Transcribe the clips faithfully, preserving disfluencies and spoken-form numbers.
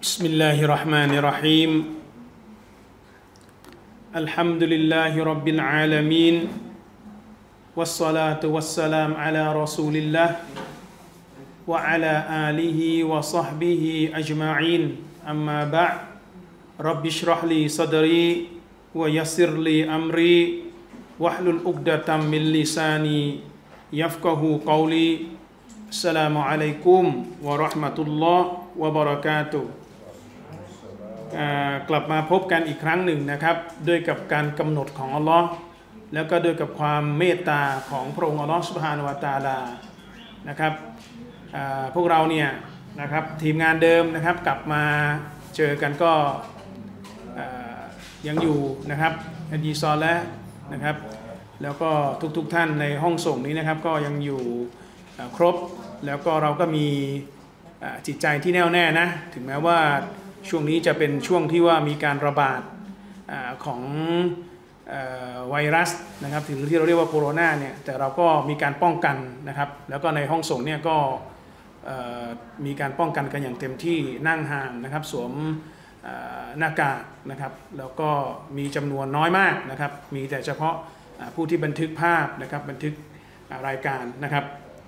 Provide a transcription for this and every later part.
بسم الله الرحمن الرحيم الحمد لله رب العالمين والصلاة والسلام على رسول الله وعلى آله وصحبه أجمعين أما بعد رب اشرح لي صدري ويسر لي أمري واحلل عقدة من لساني يفقه قولي السلام عليكم ورحمة الله وبركاته กลับมาพบกันอีกครั้งหนึ่งนะครับด้วยกับการกำหนดของอัลลอฮ์แล้วก็ด้วยกับความเมตตาของพระองค์อัลลอฮ์ซุบฮานะฮูวะตะอาลานะครับพวกเราเนี่ยนะครับทีมงานเดิมนะครับกลับมาเจอกันก็ยังอยู่นะครับฮัจญีซอและนะครับแล้วก็ทุกๆท่านในห้องส่งนี้นะครับก็ยังอยู่ครบแล้วก็เราก็มีจิตใจที่แน่วแน่นะถึงแม้ว่าช่วงนี้จะเป็นช่วงที่ว่ามีการระบาดของไวรัสนะครับถึงที่เราเรียกว่าโคโรนาเนี่ยแต่เราก็มีการป้องกันนะครับแล้วก็ในห้องส่งเนี่ยก็มีการป้องกันกันอย่างเต็มที่นั่งห่างนะครับสวมหน้ากากนะครับแล้วก็มีจำนวนน้อยมากนะครับมีแต่เฉพาะผู้ที่บันทึกภาพนะครับบันทึกรายการนะครับ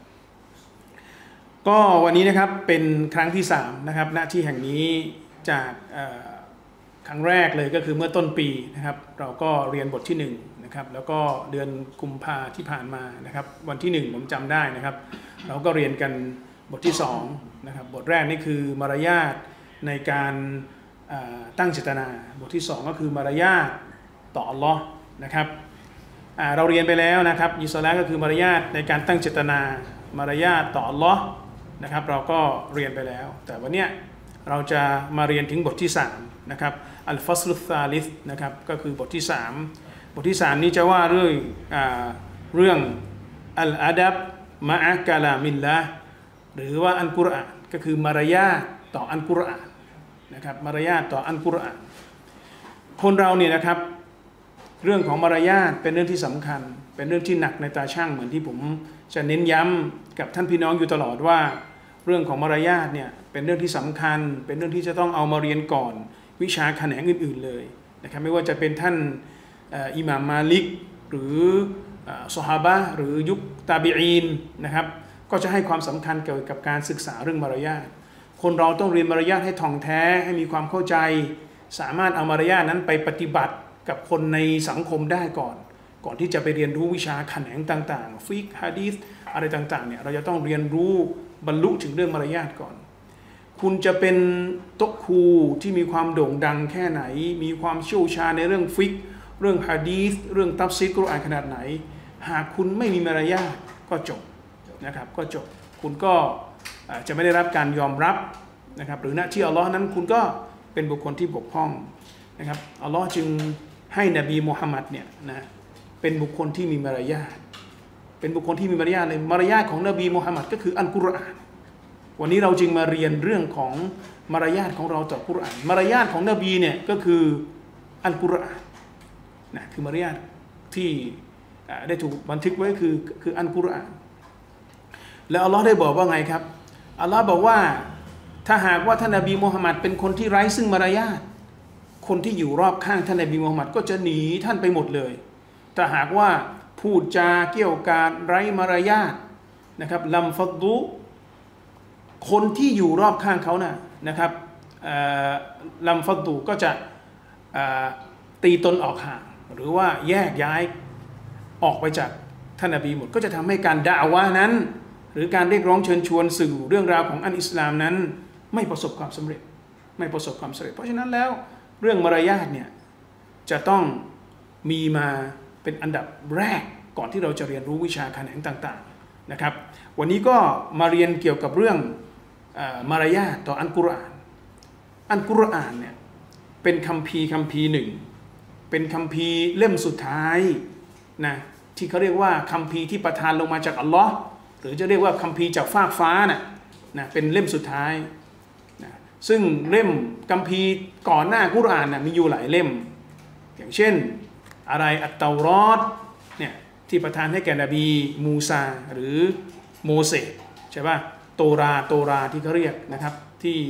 ก็วันนี้นะครับเป็นครั้งที่สามนะครับณที่แห่งนี้จากครั้งแรกเลยก็คือเมื่อต้นปีนะครับเราก็เรียนบทที่หนึ่งนะครับแล้วก็เดือนกุมภาที่ผ่านมานะครับวันที่หนึ่งผมจำได้นะครับเราก็เรียนกันบทที่สองนะครับบทแรกนี่คือมารยาทในการตั้งเจตนาบทที่สองก็คือมารยาทต่ออัลลอฮ์นะครับเราเรียนไปแล้วนะครับยิสลาก็คือมารยาทในการตั้งเจตนามารยาทต่ออัลลอฮ์นะครับเราก็เรียนไปแล้วแต่วันนี้เราจะมาเรียนถึงบทที่สามนะครับอัลฟัสลุซาลิสนะครับก็คือบทที่สามบทที่สามนี้จะว่าเรื่องเรื่องอัลอาดับมะอะกะลามิลละหรือว่าอัลกุรอานก็คือมารยาทต่ออัลกุรอานนะครับมารยาทต่ออัลกุรอานคนเราเนี่ยนะครับเรื่องของมารยาทเป็นเรื่องที่สำคัญเป็นเรื่องที่หนักในตาช่างเหมือนที่ผมจะเน้นย้ำกับท่านพี่น้องอยู่ตลอดว่าเรื่องของมารยาทเนี่ยเป็นเรื่องที่สำคัญเป็นเรื่องที่จะต้องเอามาเรียนก่อนวิชาแขนงอื่นๆเลยนะครับไม่ว่าจะเป็นท่านอิหม่ามมาลิกหรือซอฮาบะห์หรือยุคตาบีอีนนะครับก็จะให้ความสำคัญเกี่ยวกับการศึกษาเรื่องมารยาทคนเราต้องเรียนมารยาทให้ท่องแท้ให้มีความเข้าใจสามารถเอามารยาทนั้นไปปฏิบัติกับคนในสังคมได้ก่อนก่อนที่จะไปเรียนรู้วิชาแขนงต่างๆฟิกฮะดีษอะไรต่างๆเนี่ยเราจะต้องเรียนรู้บรรลุถึงเรื่องมารยาทก่อนคุณจะเป็นโต๊ะครูที่มีความโด่งดังแค่ไหนมีความเชี่ยวชาญในเรื่องฟิกเรื่องฮะดีษเรื่องตัฟซีรกุรอานขนาดไหนหากคุณไม่มีมารยาทก็จบนะครับก็จบคุณก็จะไม่ได้รับการยอมรับนะครับหรือณที่อัลลอฮ์นั้นคุณก็เป็นบุคคลที่บกพร่องนะครับอัลลอฮ์จึงให้นบีมุฮัมมัดเนี่ยนะเป็นบุคคลที่มีมารยาทเป็นบุคคลที่มีมารยาทเลยมารยาทของนบีมุฮัมมัดก็คืออัลกุรอานวันนี้เราจึงมาเรียนเรื่องของมารยาทของเราต่อกุรอานมารยาทของนบีเนี่ยก็คืออัลกุรอานนะคือมารยาทที่ได้ถูกบันทึกไว้คือคืออัลกุรอานแล้วอัลลอฮ์ได้บอกว่าไงครับอัลลอฮ์บอกว่าถ้าหากว่าท่านนบีมุฮัมมัดเป็นคนที่ไร้ซึ่งมารยาทคนที่อยู่รอบข้างท่านนบีมุฮัมมัดก็จะหนีท่านไปหมดเลยถ้าหากว่าพูดจาเกี่ยวกับไร้มารยาทนะครับลัมฟัดดุคนที่อยู่รอบข้างเขานะนะครับลัมฟัดดุก็จะตีตนออกห่างหรือว่าแยกย้ายออกไปจากท่านนบีหมดก็จะทำให้การดะอ์วะห์นั้นหรือการเรียกร้องเชิญชวนสื่อเรื่องราวของอันอิสลามนั้นไม่ประสบความสำเร็จไม่ประสบความสำเร็จเพราะฉะนั้นแล้วเรื่องมารยาทเนี่ยจะต้องมีมาเป็นอันดับแรกก่อนที่เราจะเรียนรู้วิชาแขนงต่างๆนะครับวันนี้ก็มาเรียนเกี่ยวกับเรื่องมารยาทต่ออัลกุรอานอัลกุรอานเนี่ยเป็นคัมภีร์คัมภีร์หนึ่งเป็นคัมภีร์เล่มสุดท้ายนะที่เขาเรียกว่าคัมภีร์ที่ประทานลงมาจากอัลลอฮ์หรือจะเรียกว่าคัมภีร์จากฟากฟ้านะนะเป็นเล่มสุดท้ายนะซึ่งเล่มคัมภีร์ก่อนหน้ากุรอานนะมีอยู่หลายเล่มอย่างเช่นอะไรอัตเตารอดเนี่ยที่ประทานให้แก่นบีมูซาหรือโมเสสใช่ป่ะโตราโตราที่เขาเรียกนะครับที่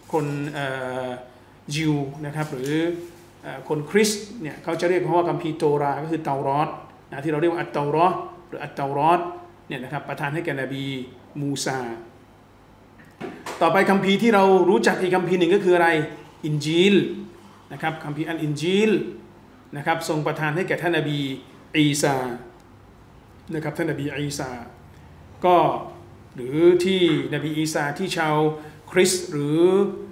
คนยิวนะครับหรือคนคริสต์เนี่ยเขาจะเรียกว่าคัมภีร์โตราก็คือเตารอดนะที่เราเรียกว่าอัตเตารอหรืออัตเตารอดเนี่ยนะครับประทานให้แก่นบีมูซาต่อไปคัมภีร์ที่เรารู้จักอีกคัมภีร์หนึ่งก็คืออะไรอินจีลนะครับคัมภีร์อัลอินจีลนะครับทรงประทานให้แก่ท่านนบีอีสานะครับท่านนบีอีสาก็หรือที่นบีอีสาที่ชาวคริสต์หรือ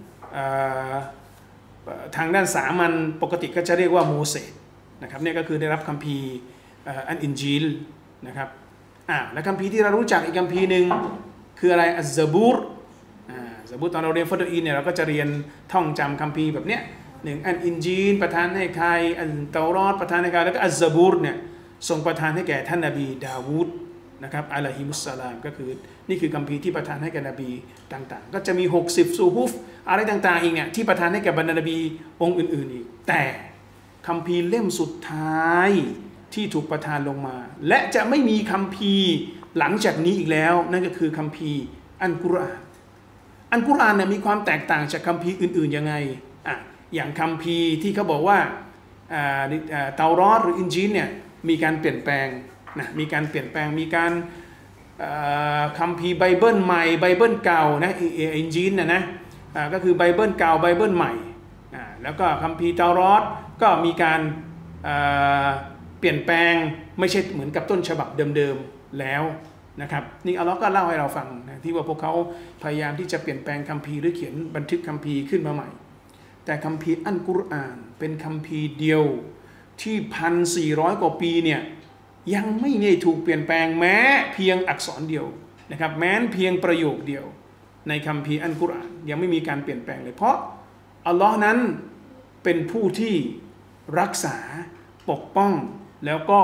ทางด้านสามัญปกติก็จะเรียกว่าโมเสสนะครับเนี่ยก็คือได้รับคัมภีร์อัลอินจีลนะครับอ่าและคัมภีร์ที่เรารู้จักอีกคัมภีร์หนึ่งคืออะไรอัซซะบูรอ่าซะบูรตอนเราเรียนฟัดอีเนี่ยเราก็จะเรียนท่องจำคัมภีร์แบบเนี้ยหนึ่งอัลอินจีลประทานให้ใครอัลเตารอดประทานให้ใครแล้วก็อัซซะบูรเนี่ยทรงประทานให้แก่ท่านนบีดาวูดนะครับอะลัยฮิมุสสลามก็คือนี่คือคัมภีร์ที่ประทานให้แก่นบีต่างๆก็จะมีหกสิบซูฮุฟอะไรต่างๆอีกเนี่ยที่ประทานให้แก่บรรดานบีองค์อื่นๆอีกแต่คัมภีร์เล่มสุดท้ายที่ถูกประทานลงมาและจะไม่มีคัมภีร์หลังจากนี้อีกแล้วนั่นก็คือคัมภีร์อัลกุรอานอัลกุรอานเนี่ยมีความแตกต่างจากคัมภีร์อื่นๆยังไงอ่ะอย่างคัมภีร์ที่เขาบอกว่าเตารอดหรืออินจีลเนี่ยมีการเปลี่ยนแปลงนะมีการเปลี่ยนแปลงมีการคัมภีร์ไบเบิลใหม่ไบเบิลเก่านะอินจีลนะนะก็คือไบเบิลเก่าไบเบิลใหม่แล้วก็คัมภีร์เตารอดก็มีการเปลี่ยนแปลงไม่ใช่เหมือนกับต้นฉบับเดิมๆแล้วนะครับนี่อัลเลาะห์ก็เล่าให้เราฟังนะที่ว่าพวกเขาพยายามที่จะเปลี่ยนแปลงคัมภีร์หรือเขียนบันทึกคัมภีร์ขึ้นมาใหม่แต่คัมภีร์อัลกุรอานเป็นคัมภีร์เดียวที่พันสี่ร้อยกว่าปีเนี่ยยังไม่ได้ถูกเปลี่ยนแปลงแม้เพียงอักษรเดียวนะครับแม้เพียงประโยคเดียวในคัมภีร์อัลกุรอานยังไม่มีการเปลี่ยนแปลงเลยเพราะอัลลอฮ์นั้นเป็นผู้ที่รักษาปกป้องแล้วก็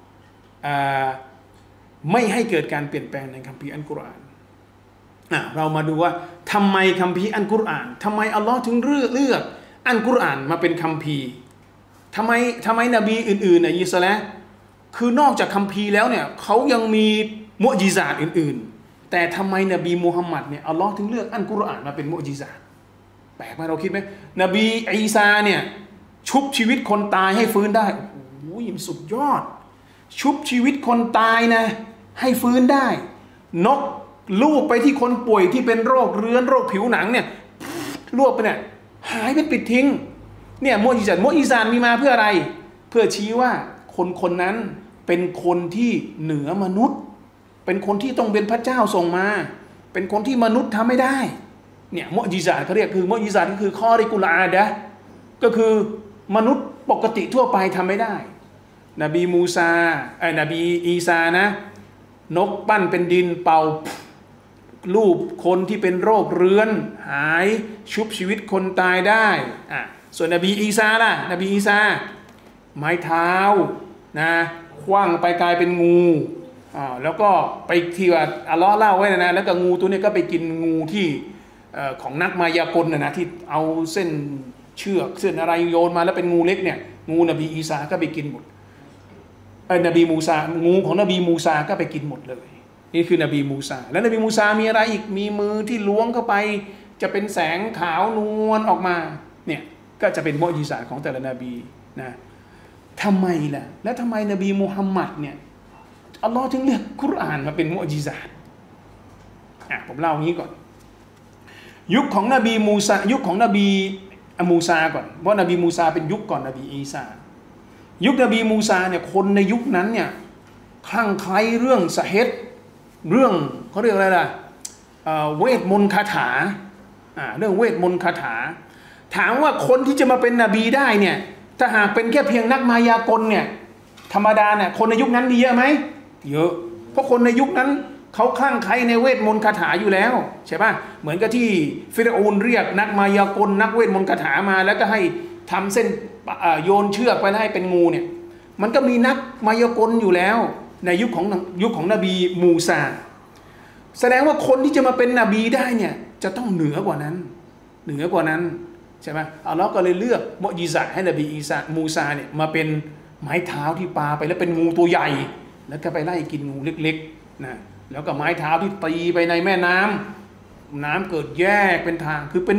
ไม่ให้เกิดการเปลี่ยนแปลงในคัมภีร์อัลกุรอานเรามาดูว่าทำไมคัมภีร์อัลกุรอานทำไมอัลลอฮ์ถึงเลือกเลือกอัลกุรอานมาเป็นคัมภีร์ทำไมทำไมนบีอื่นๆในอิสลามคือนอกจากคัมภีร์แล้วเนี่ยเขายังมีมุอญิซาตอื่นๆแต่ทำไมนบีมูฮัมมัดเนี่ยอัลลอฮ์ถึงเลือกอัลกุรอานมาเป็นมุอญิซาตแปลกไหมเราคิดไหมนบีอีสาเนี่ยชุบชีวิตคนตายให้ฟื้นได้โอ้โหสุดยอดชุบชีวิตคนตายนะให้ฟื้นได้นกลูบไปที่คนป่วยที่เป็นโรคเรื้อนโรคผิวหนังเนี่ยลวกไปเนี่ยหายเป็นปิดทิ้งเนี่ยมุอญิซาตมุอญิซาตมีมาเพื่ออะไรเพื่อชี้ว่าคนคนนั้นเป็นคนที่เหนือมนุษย์เป็นคนที่ต้องเป็นพระเจ้าส่งมาเป็นคนที่มนุษย์ทำไม่ได้เนี่ยมุอญิซาตเขาเรียกคือมุอญิซาตก็คือข้อริกุลอาดะห์ก็คือมนุษย์ปกติทั่วไปทำไม่ได้นบีมูซาไอ้นบีอีสานะนกปั้นเป็นดินเป่ารูปคนที่เป็นโรคเรื้อนหายชุบชีวิตคนตายได้อ่ะส่วนนบีอีสาล่ะนบีอีสาไม้เท้านะคว้างไปกลายเป็นงูอ่าแล้วก็ไปที่ว่าอัลเลาะห์เล่าไว้นะนะแล้วก็งูตัวนี้ก็ไปกินงูที่ของนักมายากลนะนะที่เอาเส้นเชือกเส้นอะไรโยนมาแล้วเป็นงูเล็กเนี่ยงูนบีอีสาก็ไปกินหมดไอ้นบีมูซางูของนบีมูซาก็ไปกินหมดเลยนี่คือนบีมูซาแล้วนบีมูซามีอะไรอีกมีมือที่ล้วงเข้าไปจะเป็นแสงขาวนวลออกมาเนี่ยก็จะเป็นมุอญิซาตของแต่ละนบีนะทำไมล่ะแล้วทำไมนบีมุฮัมมัดเนี่ยอัลลอฮ์ถึงเลือกกุรอานมาเป็นมุอญิซาตอ่ะผมเล่าอย่างนี้ก่อนยุคของนบีมูซายุคของนบีมูซาก่อนเพราะนบีมูซาเป็นยุคก่อนนบีอีสายุคนบีมูซาเนี่ยคนในยุคนั้นเนี่ยคลั่งไคล้เรื่องสะเฮ็ดเรื่องเขาเรียกอะไรล่ะ เ, เวทมนต์คาถาเรื่องเวทมนต์คาถาถามว่าคนที่จะมาเป็นนบีได้เนี่ยถ้าหากเป็นแค่เพียงนักมายากลเนี่ยธรรมดาเนี่ยคนในยุคนั้นมีเยอะไหมเยอะเพราะคนในยุคนั้นเขาคลั่งไคล้ในเวทมนต์คาถาอยู่แล้วใช่ป่ะเหมือนกับที่ฟิรเอานเรียกนักมายากลนักเวทมนต์คาถามาแล้วก็ให้ทำเส้นโยนเชือกไปให้เป็นงูเนี่ยมันก็มีนักมายากลอยู่แล้วในยุคของยุคของนบีมูซาแสดงว่าคนที่จะมาเป็นนบีได้เนี่ยจะต้องเหนือกว่านั้นเหนือกว่านั้นใช่ไหมอัลลอฮ์ก็เลยเลือกมุอญิซาตให้นบีอีสามูซาเนี่ยมาเป็นไม้เท้าที่ปาไปแล้วเป็นงูตัวใหญ่แล้วก็ไปไล่กินงูเล็กๆนะแล้วก็ไม้เท้าที่ตีไปในแม่น้ำน้ำเกิดแยกเป็นทางคือเป็น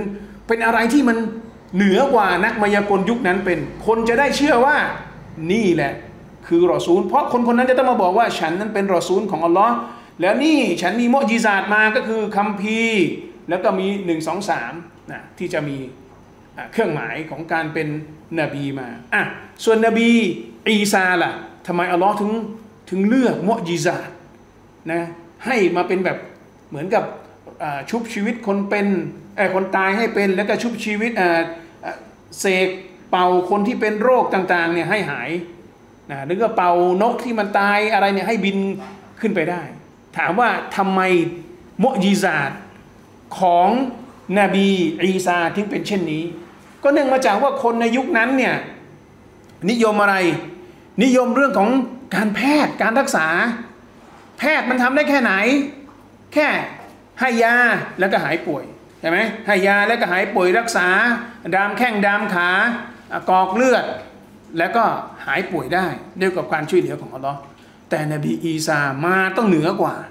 เป็นอะไรที่มันเหนือกว่านักมายากลยุคนั้นเป็นคนจะได้เชื่อว่านี่แหละคือรอซูลเพราะคนคนนั้นจะต้องมาบอกว่าฉันนั้นเป็นรอซูลของอัลลอฮ์แล้วนี่ฉันมีมุอ์ญิซาตมาก็คือคัมภีร์แล้วก็มีหนึ่ง สอง สามนะที่จะมีเครื่องหมายของการเป็นนบีมาอ่ะส่วนนบีอีซาล่ะทำไมอัลลอฮ์ถึงถึงเลือกมุอ์ญิซาตนะให้มาเป็นแบบเหมือนกับชุบชีวิตคนเป็นคนตายให้เป็นแล้วก็ชุบชีวิตเสกเป่าคนที่เป็นโรคต่างๆเนี่ยให้หายนะหรือก็เป่านกที่มันตายอะไรเนี่ยให้บินขึ้นไปได้ถามว่าทำไมมุอ์ญิซาตของนบีอีซาถึงเป็นเช่นนี้ก็เนื่องมาจากว่าคนในยุคนั้นเนี่ยนิยมอะไรนิยมเรื่องของการแพทย์การรักษาแพทย์มันทำได้แค่ไหนแค่ให้ยาแล้วก็หายป่วยใช่ไหมให้ยาแล้วก็หายป่วยรักษาดามแข้งดามขากอกเลือดแล้วก็หายป่วยได้ด้วยกับการช่วยเหลือของอัลลอฮ์แต่นบีอีซามาต้องเหนือกว่า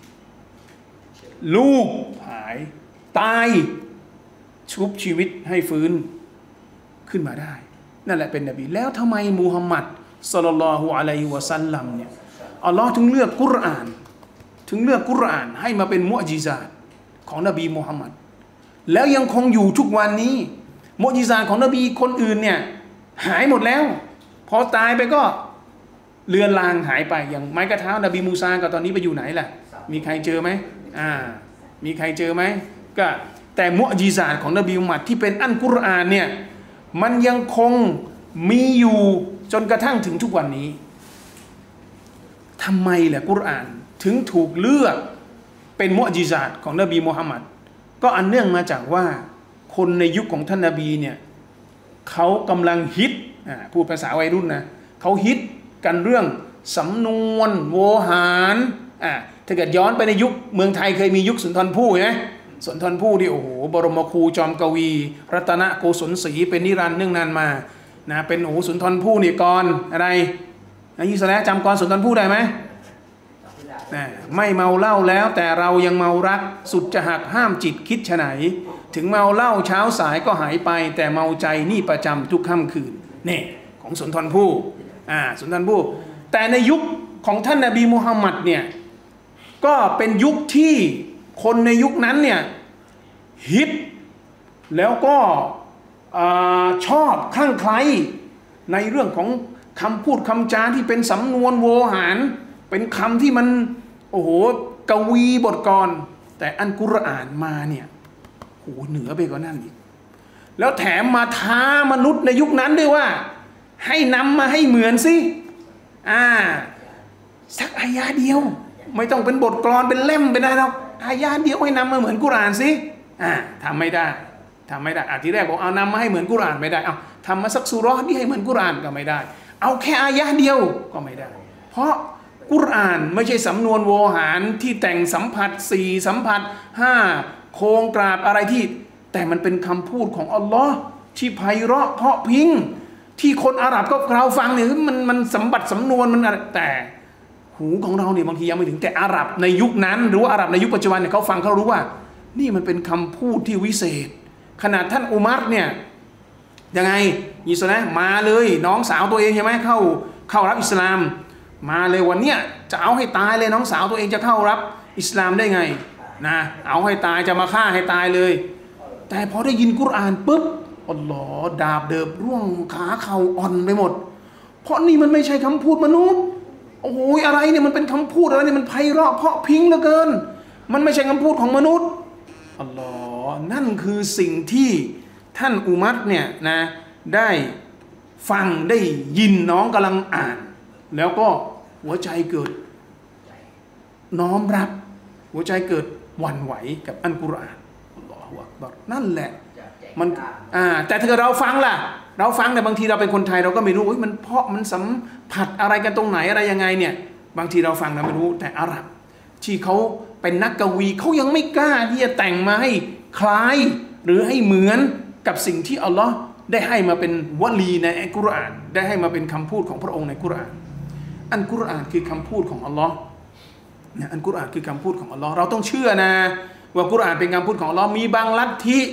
ลูกหายตายชุบชีวิตให้ฟื้นขึ้นมาได้นั่นแหละเป็นนบีแล้วทำไมมูฮัมหมัดศ็อลลัลลอฮุอะลัยฮิวะซัลลัมเนี่ยอัลลอฮ์ถึงเลือกกุรอานถึงเลือกกุรอานให้มาเป็นมุอ์ญิซาตของนบีมูฮัมหมัดแล้วยังคงอยู่ทุกวันนี้มุอ์ญิซาตของนบีคนอื่นเนี่ยหายหมดแล้วพอตายไปก็เลือนลางหายไปอย่างไม้กระเท้านบีมูซาก็ตอนนี้ไปอยู่ไหนล่ะมีใครเจอไหมอ่ามีใครเจอไหมก็แต่มุอ์ญิซาตของนบีมุฮัมมัดที่เป็นอัลกุรอานเนี่ยมันยังคงมีอยู่จนกระทั่งถึงทุกวันนี้ทำไมแหละกุรอานถึงถูกเลือกเป็นมุอ์ญิซาตของนบีมุฮัมมัดก็อันเนื่องมาจากว่าคนในยุคของท่านนบีเนี่ยเขากำลังฮิตพูดภาษาวัยรุ่นนะเขาฮิตกันเรื่องสำนวนโวหารอ่าถ้าเกิดย้อนไปในยุคเมืองไทยเคยมียุคสุนทรภู่ไหมสุนทรภู่ที่โอ้โหบรมครูจอมกวีรัตนโกศลศรีเป็นนิรันดร์เนื่องนานมานะเป็นโอ้โหสุนทรภู่นี่กรอะไรนะยิสแลจำกรสุนทรภู่ได้ไหมนะไม่เมาเหล้าแล้วแต่เรายังเมารักสุดจะหักห้ามจิตคิดฉะไหนถึงเมาเหล้าเช้าสายก็หายไปแต่เมาใจนี่ประจำทุกค่ำคืนนี่ของสุนทรภู่อ่าสุนทรภู่แต่ในยุคของท่านนบีมุฮัมมัดเนี่ยก็เป็นยุคที่คนในยุคนั้นเนี่ยฮิตแล้วก็ชอบคลั่งไคล้ในเรื่องของคำพูดคำจาที่เป็นสำนวนโวหารเป็นคำที่มันโอ้โหกวีบทกลแต่อัลกุรอานมาเนี่ยโหเหนือไปกว่านั้นอีกแล้วแถมมาท้ามนุษย์ในยุคนั้นด้วยว่าให้นำมาให้เหมือนสิอ่าสักอายะเดียวไม่ต้องเป็นบทกลอนเป็นเล่มเป็นอะไรหรอกอายะเดียวให้นำมาเหมือนกุรอานสิอ่าทำไม่ได้ทำไม่ได้อาทีแรกบอกเอานำมาให้เหมือนกุรอานไม่ได้เอาทำมาสักซูเราะห์ที่ให้เหมือนกุรอานก็ไม่ได้เอาแค่อายะเดียวก็ไม่ได้เพราะกุรอานไม่ใช่สำนวนโวหารที่แต่งสัมผัสสี่สัมผัสห้าโครงกราบอะไรที่แต่มันเป็นคำพูดของอัลลอฮ์ที่ไพเราะเพราะพิงที่คนอาหรับก็เราฟังเนี่ยมันมันสัมบัติสำนวนมันอะไรแต่หูของเราเนี่ยบางทียังไม่ถึงแต่อาหรับในยุคนั้นหรือว่าอาหรับในยุคปัจจุบันเนี่ยเขาฟังเขารู้ว่านี่มันเป็นคำพูดที่วิเศษขนาดท่านอุมัรเนี่ยยังไงอิสลามมาเลยน้องสาวตัวเองใช่ไหมเข้าเข้ารับอิสลามมาเลยวันเนี้ยจะเอาให้ตายเลยน้องสาวตัวเองจะเข้ารับอิสลามได้ไงนะเอาให้ตายจะมาฆ่าให้ตายเลยแต่พอได้ยินกุรอานปุ๊บอัลลอฮ์ดาบเดิบร่วงขาเข่าอ่อนไปหมดเพราะนี่มันไม่ใช่คำพูดมนุษย์โอ้โหอะไรเนี่ยมันเป็นคำพูดอะไรเนี่ยมันไพเราะเพราะพิงเหลือเกินมันไม่ใช่คำพูดของมนุษย์อัลลอฮ์นั่นคือสิ่งที่ท่านอุมัรเนี่ยนะได้ฟังได้ยินน้องกำลังอ่านแล้วก็หัวใจเกิดน้อมรับหัวใจเกิดหวั่นไหวกับอัลกุรอานอัลลอฮฺอักบัรนั่นแหละมันอ่าแต่ถ้าเราฟังล่ะเราฟังแต่บางทีเราเป็นคนไทยเราก็ไม่รู้มันเพราะมันสัมผัสอะไรกันตรงไหนอะไรยังไงเนี่ยบางทีเราฟังเราไม่รู้แต่อาหรับที่เขาเป็นนักกวีเขายังไม่กล้าที่จะแต่งมาให้คล้ายหรือให้เหมือนกับสิ่งที่อัลลอฮ์ได้ให้มาเป็นวลีในอัลกุรอานได้ให้มาเป็นคำพูดของพระองค์ในกุรอานอัลกุรอานคือคำพูดของอัลลอฮ์เนี่ยอัลกุรอานคือคำพูดของอัลลอฮ์เราต้องเชื่อนะว่ากุรอานเป็นคำพูดของอัลลอฮ์มีบางลัทธิ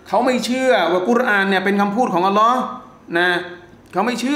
เขาไม่เชื่อว่ากุรอานเนี่ยเป็นคำพูดของอัลลอฮ์นะเขาไม่เชื่อ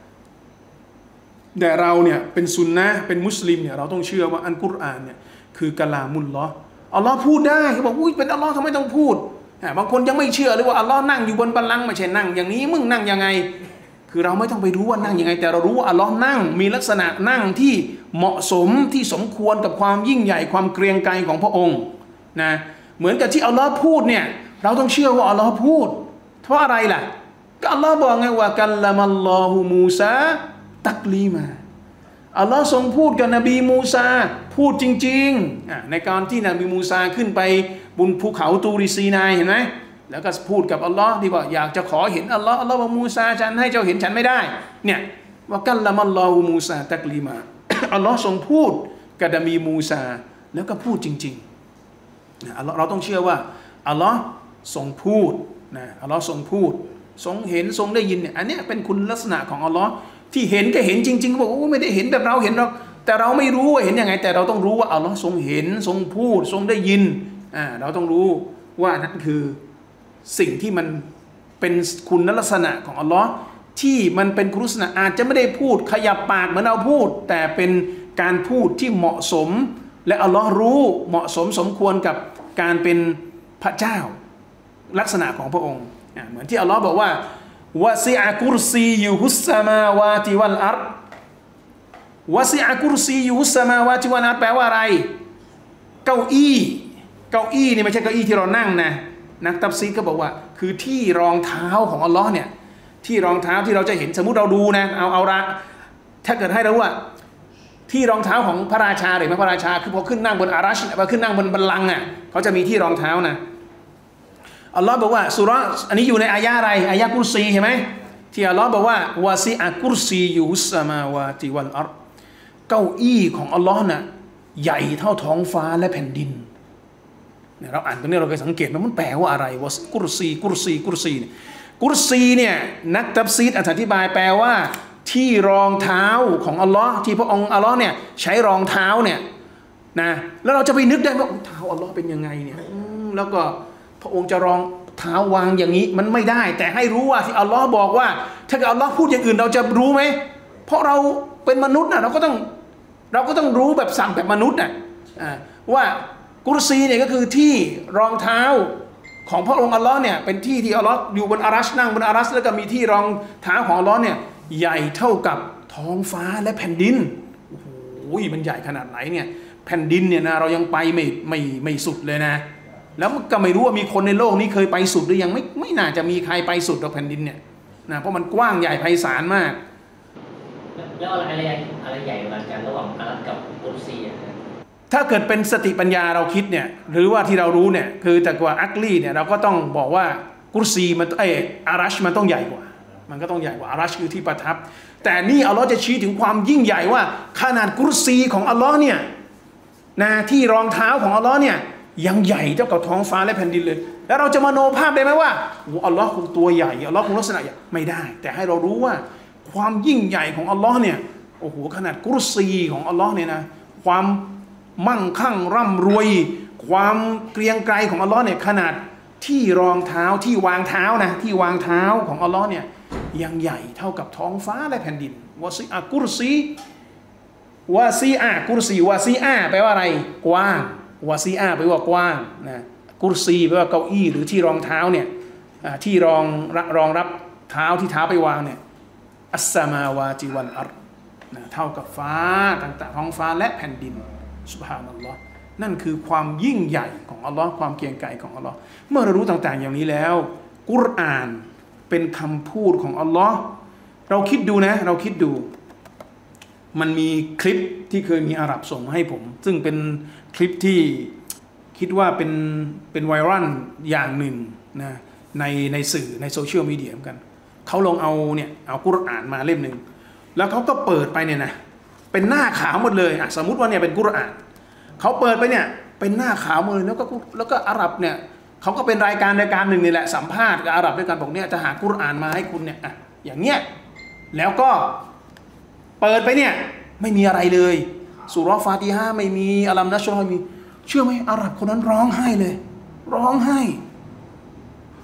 แต่เราเนี่ยเป็นซุนนะห์เป็นมุสลิมเนี่ยเราต้องเชื่อว่าอันกุรอานเนี่ยคือกะลามุลลอฮ์อัลลอฮ์พูดได้เขาบอกอุ้ยเป็นอัลลอฮ์ทำไมต้องพูดบางคนยังไม่เชื่อเลยว่าอัลลอฮ์นั่งอยู่บนบัลลังก์ไม่ใช่นั่งอย่างนี้มึงนั่งยังไงคือเราไม่ต้องไปรู้ว่านั่งยังไงแต่เรารู้ว่าอัลลอฮ์นั่งมีลักษณะนั่งที่เหมาะสมที่สมควรกับความยิ่งใหญ่ความเกรียงไกรของพระองค์นะเหมือนกับที่อัลลอฮ์พูดเนี่ยเราต้องเชื่อว่าอัลลอฮ์พูดเพราะอะไรล่ะก็อัลลอฮ์บอกไงว่ากัลลัมัลลอฮุมูซาตักลีมาอัลลอฮ์ทรงพูดกับนบีมูซาพูดจริงๆในการที่นบีมูซาขึ้นไปบนภูเขาตูริซีนายเห็นไหมแล้วก็พูดกับอัลลอฮ์ที่ว่าอยากจะขอเห็นอัลลอฮ์อัลลอฮ์บอกมูซาฉันให้เจ้าเห็นฉันไม่ได้เนี่ยว่ากัลลัมัลลอฮุมูซาตักลีมาอัลลอฮ์ทรงพูดกับนบีมูซาแล้วก็พูดจริงๆอัลลอฮ์เราต้องเชื่อว่าอัลลอฮ์ทรงพูดนะอัลลอฮ์ทรงพูดทรงเห็นทรงได้ยินเนี่ยอันนี้เป็นคุณลักษณะของอัลลอฮ์ที่เห็นก็เห็นจริงๆบอกว่าไม่ได้เห็นแบบเราเห็นหรอกแต่เราไม่รู้ว่าเห็นยังไงแต่เราต้องรู้ว่าอัลลอฮ์ทรงเห็นทรงพูดทรงได้ยินอ่าเราต้องรู้ว่านั่นคือสิ่งที่มันเป็นคุณลักษณะของอัลลอฮ์ที่มันเป็นคุณลักษณะอาจจะไม่ได้พูดขยับปากเหมือนเราพูดแต่เป็นการพูดที่เหมาะสมและอัลลอฮ์รู้เหมาะสมสมควรกับการเป็นพระเจ้าลักษณะของพระองค์เหมือนที่อัลลอฮ์บอกว่าวะซิอะกุรซียุฮุสสมาวาติวัลอัรฎวะซิอะกุรซียุฮุสสมาวาติวัลอัรฎแปลว่าอะไรเก้าอี้เก้าอี้นี่ไม่ใช่เก้าอี้ที่เรานั่งนะนักตัฟซีรก็บอกว่าคือที่รองเท้าของอัลลอฮ์เนี่ยที่รองเท้าที่เราจะเห็นสมมุติเราดูนะเอาเอาละถ้าเกิดให้เราว่าที่รองเท้าของพระราชาหรือพระราชาคือพอขึ้นนั่งบนอารัชพอขึ้นนั่งบนบัลลังก์อ่ะเขาจะมีที่รองเท้านะอัลลอฮ์บอกว่าสุราอันนี้อยู่ในอายะอะไรอายะกุรซีเห็นไหมที่อัลลอฮ์บอกว่าวาซิอะกุรซียุสสมาวาติวัลอัรฎเก้าอี้ของอัลลอฮ์น่ะใหญ่เท่าท้องฟ้าและแผ่นดินเนี่ยเราอ่านตรงนี้เราเคยสังเกตมันมันแปลว่าอะไรวะกุรซีกุรซีกุรซีกุรซีเนี่ยนักตัฟซีรอธิบายแปลว่าที่รองเท้าของอัลลอฮ์ที่พระองค์อัลลอฮ์เนี่ยใช้รองเท้าเนี่ยนะแล้วเราจะไปนึกได้ว่าเท้าอัลลอฮ์เป็นยังไงเนี่ยแล้วก็พระองค์จะรองเท้าวางอย่างนี้มันไม่ได้แต่ให้รู้ว่าที่อัลลอฮ์บอกว่าถ้าเกิดอัลลอฮ์พูดอย่างอื่นเราจะรู้ไหมเพราะเราเป็นมนุษย์นะเราก็ต้องเราก็ต้องรู้แบบสั่งแบบมนุษย์นะว่ากุรซีเนี่ยก็คือที่รองเท้าของพระองค์อัลลอฮ์เนี่ยเป็นที่ที่อัลลอฮ์อยู่บนอารัชนั่งบนอารัชแล้วก็มีที่รองเท้าของอัลลอฮ์เนี่ยใหญ่เท่ากับท้องฟ้าและแผ่นดินโอ้โหมันใหญ่ขนาดไหนเนี่ยแผ่นดินเนี่ยนะเรายังไปไม่ไม่ไม่สุดเลยนะแล้วก็ไม่รู้ว่ามีคนในโลกนี้เคยไปสุดหรือยังไม่ไม่น่าจะมีใครไปสุดหรอกแผ่นดินเนี่ยนะเพราะมันกว้างใหญ่ไพศาลมากแล้วอะไรอะไรใหญ่กว่ากันระหว่างอารัชกับกุรซีถ้าเกิดเป็นสติปัญญาเราคิดเนี่ยหรือว่าที่เรารู้เนี่ยคือแต่กว่าอักลีเนี่ยเราก็ต้องบอกว่ากุรซีมันเอออารัชมันต้องใหญ่กว่ามันก็ต้องใหญ่กว่าอารัชคือที่ประทับแต่นี่อัลลอฮ์จะชี้ถึงความยิ่งใหญ่ว่าขนาดกุรซีของอัลลอฮ์เนี่ยนะที่รองเท้าของอัลลอฮ์เนี่ยยังใหญ่เท่ากับท้องฟ้าและแผ่นดินเลยแล้วเราจะมโนภาพได้ไหมว่าอัลลอฮ์คงตัวใหญ่อัลลอฮ์คงลักษณะใหญ่ไม่ได้แต่ให้เรารู้ว่าความยิ่งใหญ่ของอัลลอฮ์เนี่ยโอ้โหขนาดกุรซีของอัลลอฮ์เนี่ยนะความมั่งคั่งร่ำรวยความเกรียงไกรของอัลลอฮ์เนี่ยขนาดที่รองเท้าที่วางเท้านะที่วางเท้าของอัลลอฮ์เนี่ยยังใหญ่เท่ากับท้องฟ้าและแผ่นดินวาซีอะกุรซีวาซีอะกุรซีวาซีอะแปลว่าอะไรกว้างวาซีอะแปลว่ากว้างนะกุรซีแปลว่าเก้าอี้หรือที่รองเท้าเนี่ยที่รองรองรับเท้าที่เท้าไปวางเนี่ยอัสสมาวาติวัลอัรฎนะเท่ากับฟ้าต่างๆท้องฟ้าและแผ่นดินซุบฮานัลลอฮ์นั่นคือความยิ่งใหญ่ของอัลลอฮ์ความเกรียงไกรของอัลลอฮ์เมื่อเรารู้ต่างๆอย่างนี้แล้วกุรอานเป็นคำพูดของอัลลอฮ์เราคิดดูนะเราคิดดูมันมีคลิปที่เคยมีอาหรับส่งมาให้ผมซึ่งเป็นคลิปที่คิดว่าเป็นเป็นไวรัลอย่างหนึ่งนะในในสื่อในโซเชียลมีเดียเหมือนกันเขาลองเอาเนี่ยเอากุรอานมาเล่มหนึ่งแล้วเขาก็เปิดไปเนี่ยนะเป็นหน้าขาวหมดเลยอ่ะสมมุติว่าเนี่ยเป็นกุรอานเขาเปิดไปเนี่ยเป็นหน้าขาวหมดเลยแล้วก็แล้วก็อาหรับเนี่ยเขาก็เป็นรายการรายการหนึ่งนี่แหละสัมภาษณ์กับอาหรับด้วยกันบอกเนี่ยจะหากุรอานมาให้คุณเนี่ยอ่ะอย่างเงี้ยแล้วก็เปิดไปเนี่ยไม่มีอะไรเลยสุเราะห์ฟาติฮะห์ไม่มีอัลลัมนัชรอฮ์ไม่มีเชื่อไหมอาหรับคนนั้นร้องไห้เลยร้องไห้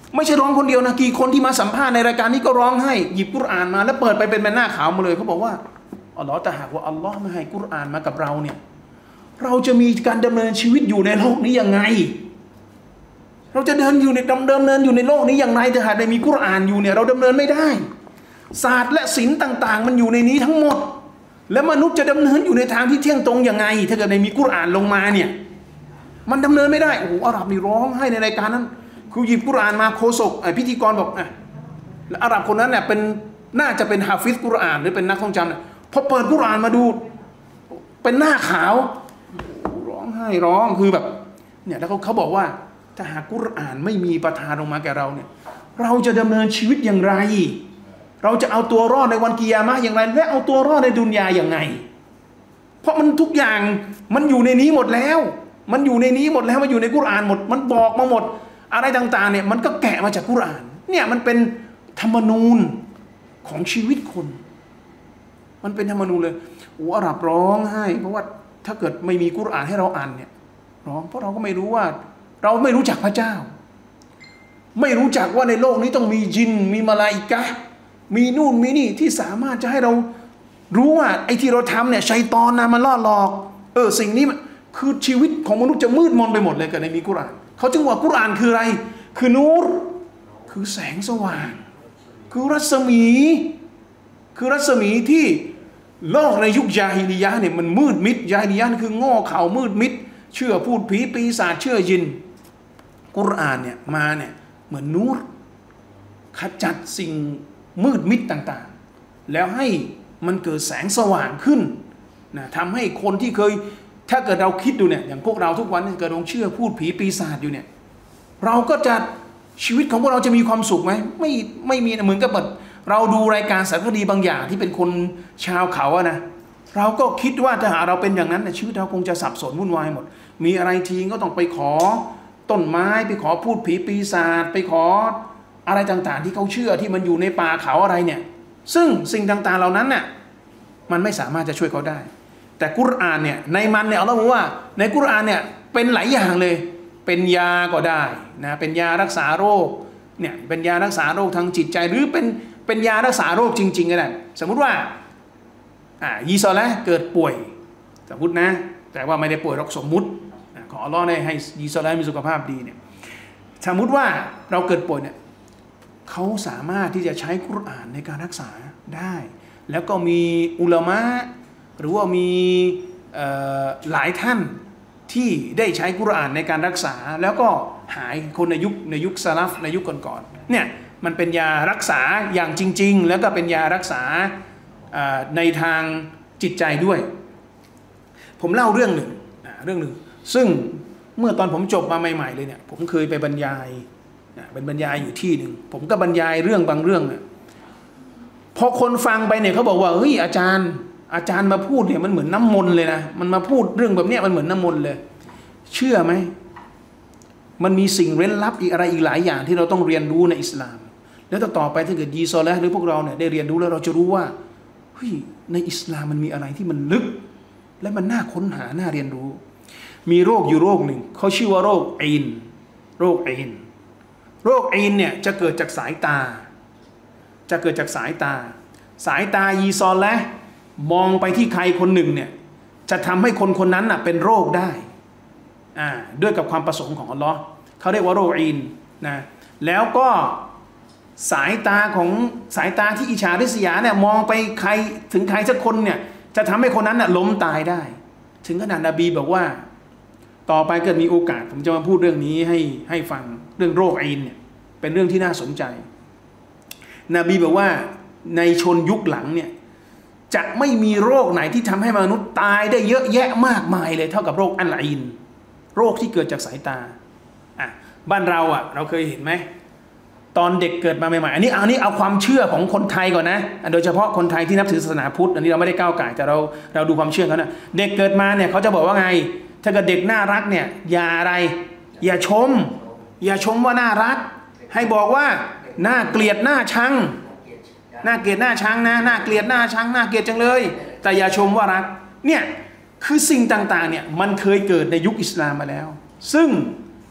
ไม่ใช่ร้องคนเดียวนะกี่คนที่มาสัมภาษณ์ในรายการนี้ก็ร้องให้หยิบกุรอานมาแล้วเปิดไปเป็นหน้าขาวมาเลยเขาบอกว่าอัลลอฮ์แต่หากว่าอัลลอฮ์ไม่ให้กุรอานมากับเราเนี่ยเราจะมีการดำเนินชีวิตอยู่ในโลกนี้ยังไงเราจะเดินอยู่ในดำเนินอยู่ในโลกนี้อย่างไรถ้าหากได้มีกุรอานอยู่เนี่ยเราดำเนินไม่ได้ศาสตร์และศิลป์ต่างๆมันอยู่ในนี้ทั้งหมดแล้วมนุษย์จะดำเนินอยู่ในทางที่เที่ยงตรงยังไงถ้าเกิดได้มีกุรอานลงมาเนี่ยมันดำเนินไม่ได้โอ้โหอาหรับนี่ร้องให้ในรายการนั้นคือหยิบกุรอานมาโคศกไอพิธีกรบอกอ่ะแล้วอาหรับคนนั้นเนี่ยเป็นน่าจะเป็นฮาฟิซกุรอานหรือเป็นนักท่องจำเนี่ยพอเปิดกุรอานมาดูเป็นหน้าขาวร้องไห้ร้องคือแบบเนี่ยแล้วเขาเขาบอกว่าถ้าหากกุรอานไม่มีประทานลงมาแก่เราเนี่ยเราจะดำเนินชีวิตอย่างไรเราจะเอาตัวรอดในวันกิยามะห์อย่างไรและเอาตัวรอดในดุนยาอย่างไงเพราะมันทุกอย่างมันอยู่ในนี้หมดแล้วมันอยู่ในนี้หมดแล้วมันอยู่ในกุรอานหมดมันบอกมาหมดอะไรต่างๆเนี่ยมันก็แกะมาจากกุรอานเนี่ยมันเป็นธรรมนูญของชีวิตคนมันเป็นธรรมนูญเลยโอ้อาหรับร้องไห้เพราะว่าถ้าเกิดไม่มีกุรอานให้เราอ่านเนี่ยร้องเพราะเราก็ไม่รู้ว่าเราไม่รู้จักพระเจ้าไม่รู้จักว่าในโลกนี้ต้องมีญินมีมลาอิกะห์มีนู่นมีนี่ที่สามารถจะให้เรารู้ว่าไอ้ที่เราทำเนี่ยชัยฏอนนะมันล่อหลอกเออสิ่งนี้คือชีวิตของมนุษย์จะมืดมนไปหมดเลยกับในมีกุรอานเขาจึงว่ากุรอานคืออะไรคือนูรคือแสงสว่างคือรัศมีคือรัศมีที่โลกในยุคยาฮิลิยะห์เนี่ยมันมืดมิดยาฮิลิยะห์คือโง่เขลามืดมิดเชื่อพูดผีปีศาจเชื่อยินกุรอานเนี่ยมาเนี่ยเหมือนนูรขจัดสิ่งมืดมิดต่างๆแล้วให้มันเกิดแสงสว่างขึ้นนะทำให้คนที่เคยถ้าเกิดเราคิดดูเนี่ยอย่างพวกเราทุกวันเกิดลงเชื่อพูดผีปีศาจอยู่เนี่ยเราก็จะชีวิตของพวกเราจะมีความสุขไหมไม่ไม่มีเหมือนกับแบบเราดูรายการสารคดีบางอย่างที่เป็นคนชาวเขาอะนะเราก็คิดว่าถ้าหากเราเป็นอย่างนั้นชีวิตเราคงจะสับสนวุ่นวายหมดมีอะไรทีก็ต้องไปขอต้นไม้ไปขอพูดผีปีศาจไปขออะไรต่างๆที่เขาเชื่อที่มันอยู่ในป่าเขาอะไรเนี่ยซึ่งสิ่งต่างๆเหล่านั้นเนี่ยมันไม่สามารถจะช่วยเขาได้แต่กุรอานเนี่ยในมันเนี่ยอัลเลาะห์บอกว่าในกุรอานเนี่ยเป็นหลายอย่างเลยเป็นยาก็ได้นะเป็นยารักษาโรคเนี่ยเป็นยารักษาโรคทางจิตใจหรือเป็นเป็นยารักษาโรคจริงๆก็ได้สมมุติว่าอ่ายีซอละเกิดป่วยสมมุตินะแต่ว่าไม่ได้ป่วยโรคสมมุติขออัลเลาะห์ได้ให้ยีซอละมีสุขภาพดีเนี่ยสมมุติว่าเราเกิดป่วยเนี่ยเขาสามารถที่จะใช้กุรอานในการรักษาได้แล้วก็มีอุลามะหรือว่ามีหลายท่านที่ได้ใช้กุรอานในการรักษาแล้วก็หายคนในยุคในยุคซะลัฟในยุคก่อนๆเนี่ยมันเป็นยารักษาอย่างจริงๆแล้วก็เป็นยารักษาในทางจิตใจด้วยผมเล่าเรื่องหนึ่งเรื่องหนึ่งซึ่งเมื่อตอนผมจบมาใหม่ๆเลยเนี่ยผมเคยไปบรรยายเป็นบรรยายอยู่ที่หนึ่งผมก็บรรยายเรื่องบางเรื่องเนี่ยพอคนฟังไปเนี่ยเขาบอกว่าเฮ้ยอาจารย์อาจารย์มาพูดเนี่ยมันเหมือนน้ำมนต์เลยนะมันมาพูดเรื่องแบบเนี้ยมันเหมือนน้ำมนต์เลยเชื่อไหมมันมีสิ่งเร้นลับอีกอะไรอีกหลายอย่างที่เราต้องเรียนรู้ในอิสลามแล้วต่อไปถ้าเกิดยีซอละห์หรือพวกเราเนี่ยได้เรียนรู้แล้วเราจะรู้ว่าเฮ้ยในอิสลามมันมีอะไรที่มันลึกและมันน่าค้นหาน่าเรียนรู้มีโรคอยู่โรคหนึ่งเขาชื่อว่าโรคอีนโรคอีนโรคอีนเนี่ยจะเกิดจากสายตาจะเกิดจากสายตาสายตายีซอละห์มองไปที่ใครคนหนึ่งเนี่ยจะทำให้คนคนนั้นน่ะเป็นโรคได้อ่าด้วยกับความประสงค์ของอัลลอฮ์เขาเรียกว่าโรคอีนนะแล้วก็สายตาของสายตาที่อิจฉาริษยาเนี่ยมองไปใครถึงใครสักคนเนี่ยจะทำให้คนนั้นน่ะล้มตายได้ถึงขนาดนบีบอกว่าต่อไปเกิดมีโอกาสผมจะมาพูดเรื่องนี้ให้ให้ฟังเรื่องโรคอีนเนี่ยเป็นเรื่องที่น่าสนใจนบีบอกว่าในชนยุคหลังเนี่ยจะไม่มีโรคไหนที่ทำให้มนุษย์ตายได้เยอะแยะมากมายเลยเท่ากับโรคอัลอีนโรคที่เกิดจากสายตาอ่ะบ้านเราอ่ะเราเคยเห็นไหมตอนเด็กเกิดมาใหม่ๆอันนี้อันนี้เอาความเชื่อของคนไทยก่อนนะโดยเฉพาะคนไทยที่นับถือศาสนาพุทธอันนี้เราไม่ได้ก้าวไก่แต่เราเราดูความเชื่อเขานะเด็กเกิดมาเนี่ยเขาจะบอกว่าไงถ้าเกิดเด็กน่ารักเนี่ยอย่าอะไรอย่าชมอย่าชมว่าน่ารักให้บอกว่าน่าเกลียดน่าชังน่าเกลียดน่าชังนะน่าเกลียดน่าชังน่าเกลียดจังเลยแต่อย่าชมว่ารักเนี่ยคือสิ่งต่างๆเนี่ยมันเคยเกิดในยุคอิสลามมาแล้วซึ่ง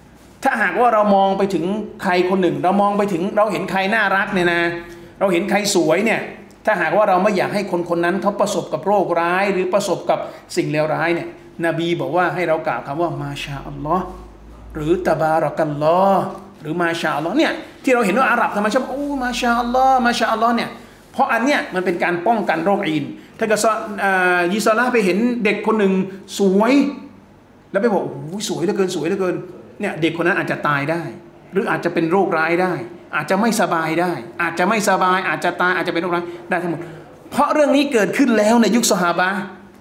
ถ้าหากว่าเรามองไปถึงใครคนหนึ่งเรามองไปถึงเราเห็นใครน่ารักเนี่ยนะเราเห็นใครสวยเนี่ยถ้าหากว่าเราไม่อยากให้คนคนนั้นเขาประสบกับโรคร้ายหรือประสบกับสิ่งเลวร้ายเนี่ยนบีบอกว่าให้เรากล่าวคำว่ามาชาอัลลอฮ์หรือตะบารักัลลอฮ์หรือมาชาอัลลอฮ์เนี่ยที่เราเห็นว่าอาหรับทำไมชอบโอ้มาชาอัลลอฮ์มาชาอัลลอฮ์เนี่ยเพราะอันเนี้ยมันเป็นการป้องกันโรคอีนถ้าเกิดยิซาลาไปเห็นเด็กคนหนึ่งสวยแล้วไปบอกโอ้สวยเหลือเกินสวยเหลือเกินเนี่ยเด็กคนนั้นอาจจะตายได้หรืออาจจะเป็นโรคร้ายได้อาจจะไม่สบายได้อาจจะไม่สบายอาจจะตายอาจจะเป็นโรคร้ายได้ทั้งหมดเพราะเรื่องนี้เกิดขึ้นแล้วในยุคซอฮาบะห์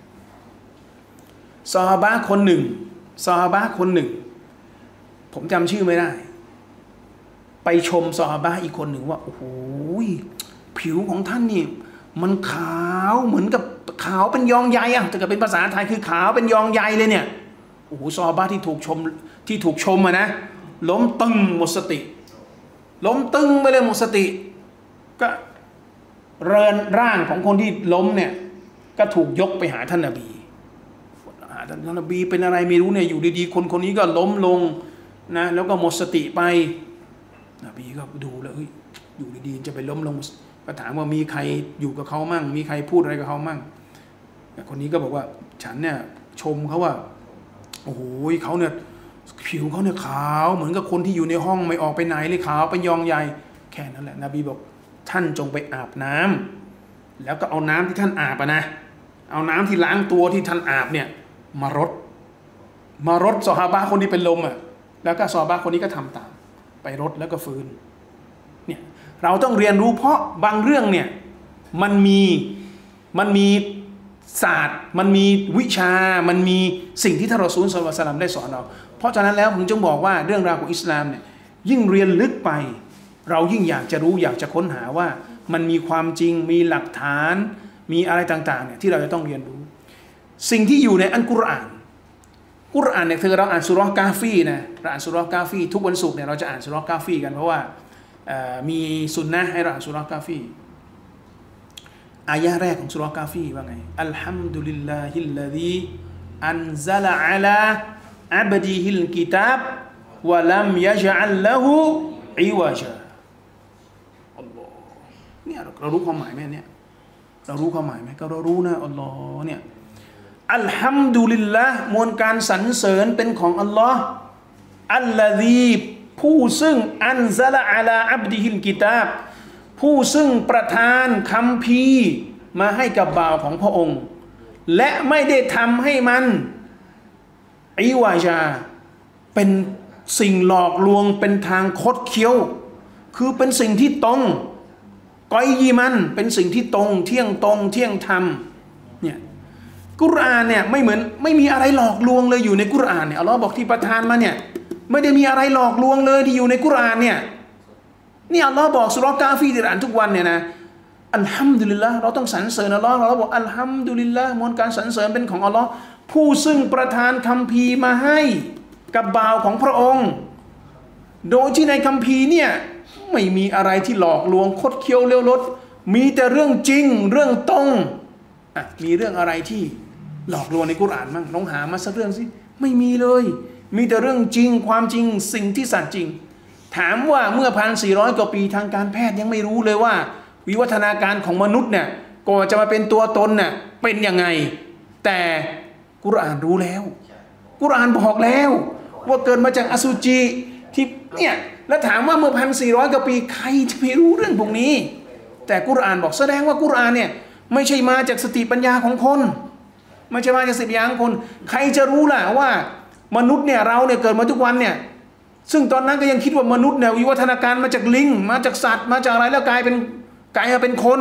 ซอฮาบะห์คนหนึ่งซอฮาบะห์คนหนึ่งผมจำชื่อไม่ได้ไปชมซอฮาบะห์อีกคนหนึ่งว่าโอ้โหผิวของท่านนี่มันขาวเหมือนกับขาวเป็นยองใยอ่ะแต่ก็เป็นภาษาไทยคือขาวเป็นยองใยเลยเนี่ยโอ้โหซอฮาบะห์ที่ถูกชมที่ถูกชมอะนะล้มตึงหมดสติล้มตึงไปเลยหมดสติก็เรินร่างของคนที่ล้มเนี่ยก็ถูกยกไปหาท่านนบีหาท่านนบีเป็นอะไรไม่รู้เนี่ยอยู่ดีๆคนคนนี้ก็ล้มลงนะแล้วก็หมดสติไปนบีก็ดูแล้วเฮ้ยอยู่ดีๆจะไปล้มลงก็ถามว่ามีใครอยู่กับเขามั่งมีใครพูดอะไรกับเขามั่งคนนี้ก็บอกว่าฉันเนี่ยชมเขาว่าโอ้โหเขาเนี่ยผิวเขาเนี่ยขาวเหมือนกับคนที่อยู่ในห้องไม่ออกไปไหนเลยขาวเป็นยองใยแค่นั้นแหละนบีบอกท่านจงไปอาบน้ำแล้วก็เอาน้ำที่ท่านอาบนะเอาน้ำที่ล้างตัวที่ท่านอาบเนี่ยมารดมารดซอฮาบะห์คนที่เป็นลมอ่ะแล้วก็ซอฮาบะห์คนนี้ก็ทำตามไปรดแล้วก็ฟื้นเนี่ยเราต้องเรียนรู้เพราะบางเรื่องเนี่ยมันมีมันมีศาสตร์มันมีวิชามันมีสิ่งที่ท่านรอซูลศ็อลลัลลอฮุอะลัยฮิวะซัลลัมได้สอนเราเพราะฉะนั้นแล้วผมจึงบอกว่าเรื่องราวของอิสลามเนี่ยยิ่งเรียนลึกไปเรายิ่งอยากจะรู้อยากจะค้นหาว่ามันมีความจริงมีหลักฐานมีอะไรต่างๆเนี่ยที่เราจะต้องเรียนรู้สิ่งที่อยู่ในอัลกุรอานกุรอานเนี่ยคือเราอ่านซูเราะห์กาฟีนะเราอ่านซูเราะห์กาฟีทุกวันศุกร์เนี่ยเราจะอ่านซูเราะห์กาฟีกันเพราะว่ามีสุนนะห์ให้เราอ่านซูเราะห์กาฟีอายะห์แรกของซูเราะห์กาฟีว่าไงอัลฮัมดุลิลลาฮิลลซีอันซะละอะลาอับดิฮิลกิตาบวะลัมยะญะอัลละฮูอิวะจาอัลลอฮ์เนี่ยเรารู้ความหมายไหมเนี่ยเรารู้ความหมายไหมก็เรารู้นะอัลลอฮ์เนี่ยอัลฮัมดุลิลละห์มวลการสรรเสริญเป็นของอัลลอฮ์อัลลซีผู้ซึ่งอันซะละอะลาอับดิฮิลกิตาบผู้ซึ่งประทานคัมภีร์มาให้กับบ่าวของพระองค์และไม่ได้ทำให้มันอิวาจาเป็นสิ่งหลอกลวงเป็นทางคดเคี้ยวคือเป็นสิ่งที่ตรงก้อยยีมันเป็นสิ่งที่ตรงเที่ยงตรงเที่ยงธรรมเนี่ยกุรอานเนี่ยไม่เหมือนไม่มีอะไรหลอกลวงเลยอยู่ในกุรอานเนี่ยอัลลอฮ์บอกที่ประทานมาเนี่ยไม่ได้มีอะไรหลอกลวงเลยที่อยู่ในกุรอานเนี่ยนี่อัลลอฮ์บอกสุเราะห์กาฟีที่อ่านทุกวันเนี่ยนะอัลฮัมดุลิลละห์เราต้องสรรเสริญอัลลอฮ์เราบอกอัลฮัมดุลิลละห์มวลการสรรเสริญเป็นของอัลลอฮ์ผู้ซึ่งประทานคัมภีร์มาให้กับบ่าวของพระองค์โดยที่ในคัมภีร์เนี่ยไม่มีอะไรที่หลอกลวงคดเคี้ยวเลี้ยวลดมีแต่เรื่องจริงเรื่องตรงอ่ะมีเรื่องอะไรที่หลอกลวงในกุรอานมั่งลองหามาสักเรื่องสิไม่มีเลยมีแต่เรื่องจริงความจริงสิ่งที่สัตย์จริงถามว่าเมื่อพันสี่ร้อยกว่าปีทางการแพทย์ยังไม่รู้เลยว่าวิวัฒนาการของมนุษย์เนี่ยก่อนจะมาเป็นตัวตนเนี่ยเป็นยังไงแต่กุรอานรู้แล้วกุรอานบอกแล้วว่าเกิดมาจากอสุจิที่เนี่ยแล้วถามว่าเมื่อพันสี่ร้อยกว่าปีใครจะไปรู้เรื่องพวกนี้แต่กุรอานบอกแสดงว่ากุรอานเนี่ยไม่ใช่มาจากสติปัญญาของคนไม่ใช่มาจากสติปัญญาของคนใครจะรู้ล่ะว่ามนุษย์เนี่ยเราเนี่ยเกิดมาทุกวันเนี่ยซึ่งตอนนั้นก็ยังคิดว่ามนุษย์เนี่ยวิวัฒนาการมาจากลิงมาจากสัตว์มาจากอะไรแล้วกลายเป็นกลายมาเป็นคน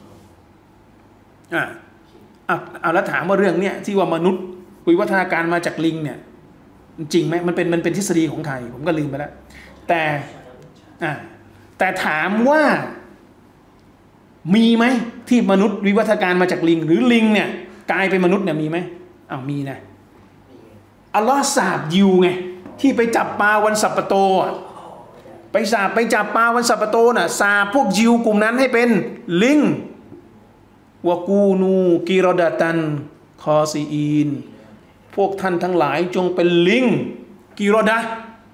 อ่ะเอาแล้วถามว่าเรื่องเนี้ยที่ว่ามนุษย์วิวัฒนาการมาจากลิงเนี่ยจริงไหมมันเป็นมันเป็นทฤษฎีของใครผมก็ลืมไปแล้วแต่อ่ะแต่ถามว่ามีไหมที่มนุษย์วิวัฒนาการมาจากลิงหรือลิงเนี่ยกลายเป็นมนุษย์เนี่ยมีไหมอ้าวมีนะอัลลอฮ์สาบยิวไงที่ไปจับปลาวันสัปโตไปสาบไปจับปลาวันสัปโตน่ะสาบพวกยิวกลุ่มนั้นให้เป็นลิงวะกูนูกิรดะตันคอซีอีนพวกท่านทั้งหลายจงเป็นลิงกิรดะ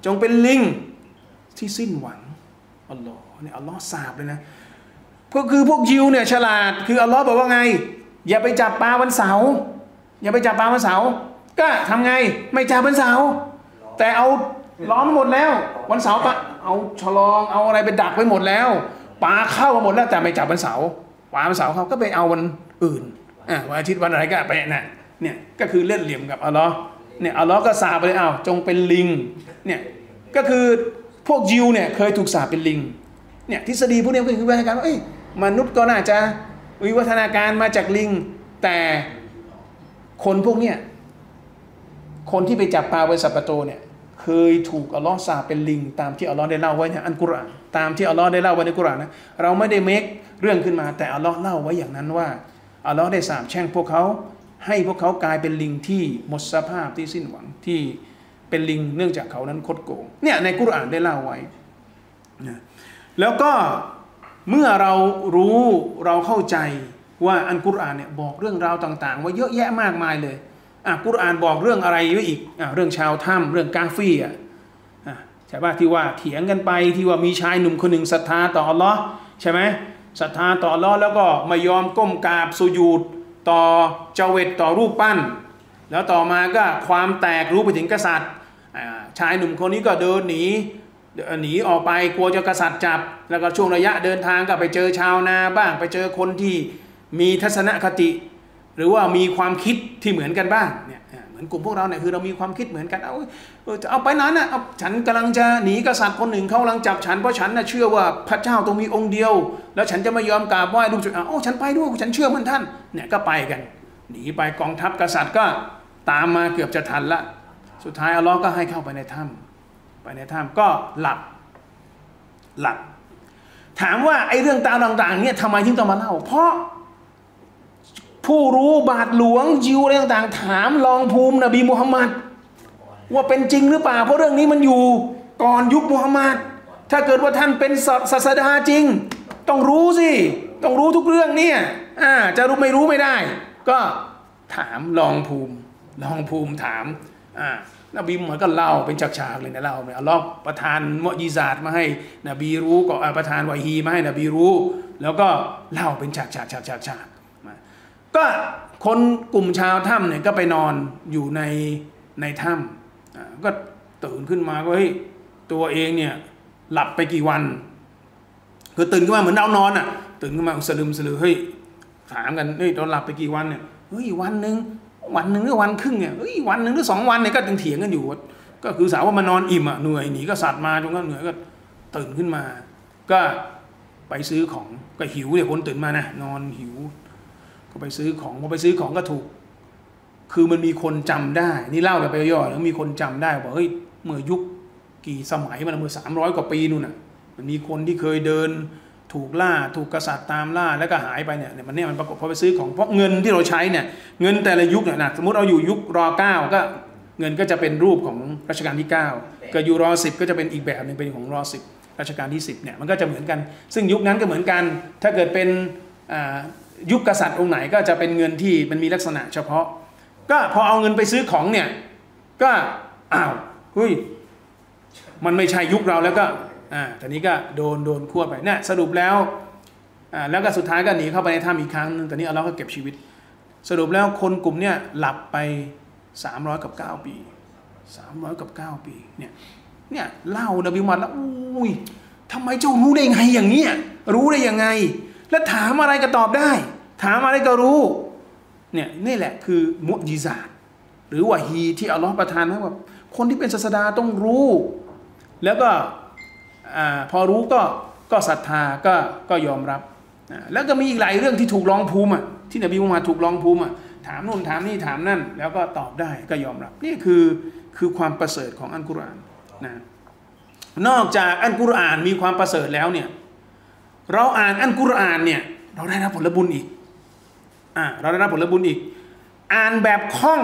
จงเป็นลิงที่สิ้นหวังอัลลอฮ์เนี่ยอัลลอฮ์สาบเลยนะก็คือพวกยิวเนี่ยฉลาดคืออัลลอฮ์บอกว่าไงอย่าไปจับปลาวันเสาร์อย่าไปจับปลาวันเสาร์ก็ทำไงไม่จับวันเสาร์แต่เอาล้อมหมดแล้ววันเสาร์ปะเอาฉลองเอาอะไรไปดักไว้หมดแล้วปลาเข้ามาหมดแล้วแต่ไม่จับวันเสาร์ปลาวันเสาร์เขาก็ไปเอาวันอื่นอ่าวันอาทิตย์วันอะไรก็ไปน่ะเนี่ยก็คือเล่นเหลี่ยมกับอัลลอฮ์เนี่ยอัลลอฮ์ก็สาปไปเลยอ้าวจงเป็นลิงเนี่ยก็คือพวกยิวเนี่ยเคยถูกสาปเป็นลิงเนี่ยทฤษฎีพวกนี้ก็คือวิวัฒนาการว่าเอ้ยมนุษย์ก็น่าจะวิวัฒนาการมาจากลิงแต่คนพวกเนี้ยคนที่ไปจับปลาไว้สัปโตเนี่ยเคยถูกอัลลอฮ์สาปเป็นลิงตามที่อัลลอฮ์ได้เล่าไว้ในอัลกุรอานตามที่อัลลอฮ์ได้เล่าไว้ในกุรอานนะเราไม่ได้เมคเรื่องขึ้นมาแต่อัลลอฮ์เล่าไว้อย่างนั้นว่าอัลลอฮ์ได้สาปแช่งพวกเขาให้พวกเขากลายเป็นลิงที่หมดสภาพที่สิ้นหวังที่เป็นลิงเนื่องจากเขานั้นคดโกงเนี่ยในกุรอานได้เล่าไว้นะแล้วก็เมื่อเรารู้เราเข้าใจว่าอัลกุรอานเนี่ยบอกเรื่องราวต่างๆไว้เยอะแยะมากมายเลยอ่ะกุรอานบอกเรื่องอะไรไว้อีกอ่ะเรื่องชาวถ้ำเรื่องกาฟีอ่ะใช่ป่ะที่ว่าเถียงกันไปที่ว่ามีชายหนุ่มคนหนึ่งศรัทธาต่ออัลลอฮ์ใช่ไหมศรัทธาต่ออัลลอฮ์แล้วก็ไม่ยอมก้มกราบสุญูดต่อเจเวตต่อรูปปั้นแล้วต่อมาก็ความแตกรู้ไปถึงกษัตริย์ชายหนุ่มคนนี้ก็เดินหนีหนีออกไปกลัวจะกษัตริย์จับแล้วก็ช่วงระยะเดินทางก็ไปเจอชาวนาบ้างไปเจอคนที่มีทัศนคติหรือว่ามีความคิดที่เหมือนกันบ้างเนี่ยเหมือนกลุ่มพวกเราเนี่ยคือเรามีความคิดเหมือนกันเอาจะเอาไปนั้นนะเอาฉันกำลังจะหนีกษัตริย์คนหนึ่งเขากำลังจับฉันเพราะฉันน่ะเชื่อว่าพระเจ้าต้องมีองค์เดียวแล้วฉันจะไม่ยอมกราบไหว้รูปจุดอ่ะโอ้ฉันไปด้วยฉันเชื่อมันท่านเนี่ยก็ไปกันหนีไปกองทัพกษัตริย์ก็ตามมาเกือบจะทันละสุดท้ายอัลลอฮ์ก็ให้เข้าไปในถ้ำไปในถ้ำก็หลับหลับถามว่าไอ้เรื่องตาต่างๆเนี่ยทำไมถึงต้องมาเล่าเพราะผู้รู้บาทหลวงยิวอะไรต่างๆถามลองภูมินบีมุฮัมมัดว่าเป็นจริงหรือเปล่าเพราะเรื่องนี้มันอยู่ก่อนยุคมุฮัมมัดถ้าเกิดว่าท่านเป็นศาสดาจริงต้องรู้สิต้องรู้ทุกเรื่องเนี่ยอ่าจะรู้ไม่รู้ไม่ได้ก็ถามลองภูมิลองภูมิถามอ่านบีมุฮัมมัดก็เล่าเป็นฉากๆเลยนะเล่าเนี่ยอัลลอฮ์ประทานมุอญิซาตมาให้นบีรู้ก็ประทานวะฮีมาให้นบีรู้แล้วก็เล่าเป็นฉากๆๆๆก็คนกลุ่มชาวถ้ำเนี่ยก็ไปนอนอยู่ในในถ้ำก็ตื่นขึ้นมาก็เฮ้ยตัวเองเนี่ยหลับไปกี่วันคือตื่นขึ้นมาเหมือนเรานอนอ่ะตื่นขึ้นมาสลืมสลือเฮ้ยถามกันเฮ้ยตอนหลับไปกี่วันเนี่ยเฮ้ยวันหนึ่งวันหนึ่งหรือวันครึ่งเนี่ยเฮ้ยวันหนึ่งหรือสองวันเนี่ยก็ยังเถียงกันอยู่ก็คือสาวว่ามานอนอิ่มอ่ะเหนื่อยหนีก็สัตว์มาจนก็เหนื่อยก็ตื่นขึ้นมาก็ไปซื้อของก็หิวเนี่ยคนตื่นมานะนอนหิวไปซื้อของพอไปซื้อของก็ถูกคือมันมีคนจำได้นี่เล่าแบบไปย่อแล้วมีคนจำได้บอกเฮ้ยเมื่อยุคกี่สมัยมันเมื่อสามร้อยกว่าปีนู่นน่ะมันมีคนที่เคยเดินถูกล่าถูกกษัตริย์ตามล่าแล้วก็หายไปเนี่ยมันเนี่ยมันปรากฏพอไปซื้อของเพราะเงินที่เราใช้เนี่ยเงินแต่ละยุคเนี่ยนะสมมติเราอยู่ยุครอเก้าก็เงินก็จะเป็นรูปของรัชกาลที่เก้าก็อยู่รอสิบก็จะเป็นอีกแบบนึงเป็นของรอสิบรัชกาลที่สิบเนี่ยมันก็จะเหมือนกันซึ่งยุคนั้นก็เหมือนกันถ้าเกิดเป็นอ่ายุคกษัตริย์องค์ไหนก็จะเป็นเงินที่มันมีลักษณะเฉพาะก็พอเอาเงินไปซื้อของเนี่ยก็อ้าวเฮ้ยมันไม่ใช่ยุคเราแล้วก็อ่าตอนนี้ก็โดนโดนคั่วไปเนี่ยสรุปแล้วอ่าแล้วก็สุดท้ายก็หนีเข้าไปในถ้ำอีกครั้งนึงตอนนี้อัลเลาะห์ก็เก็บชีวิตสรุปแล้วคนกลุ่มเนี่ยหลับไปสามร้อยกับเก้าปีสามร้อยกับเก้าปีเนี่ยเนี่ยเล่านบีมุฮัมมัดแล้วอุ้ยทำไมเจ้ารู้ได้ไงอย่างนี้รู้ได้ยังไงแล้วถามอะไรก็ตอบได้ถามอะไรก็รู้เนี่ยนี่แหละคือมุอญิซาตหรือวะฮีที่อัลลอฮฺประทานให้ว่าคนที่เป็นศาสดาต้องรู้แล้วก็พอรู้ก็ก็ศรัทธาก็ก็ยอมรับแล้วก็มีอีกหลายเรื่องที่ถูกลองภูมิที่นบีมุฮัมมัดถูกลองภูมิถามนู่นถามนี่ถามนั่นแล้วก็ตอบได้ก็ยอมรับนี่คือคือความประเสริฐของอัลกุรอานนะนอกจากอัลกุรอานมีความประเสริฐแล้วเนี่ยเราอ่านอัลกุรอานเนี่ยเราได้รับผลบุญอีกอ่าเราได้รับผลบุญอีกอ่านแบบคล่อง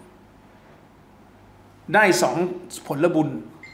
ได้สองผลบุญ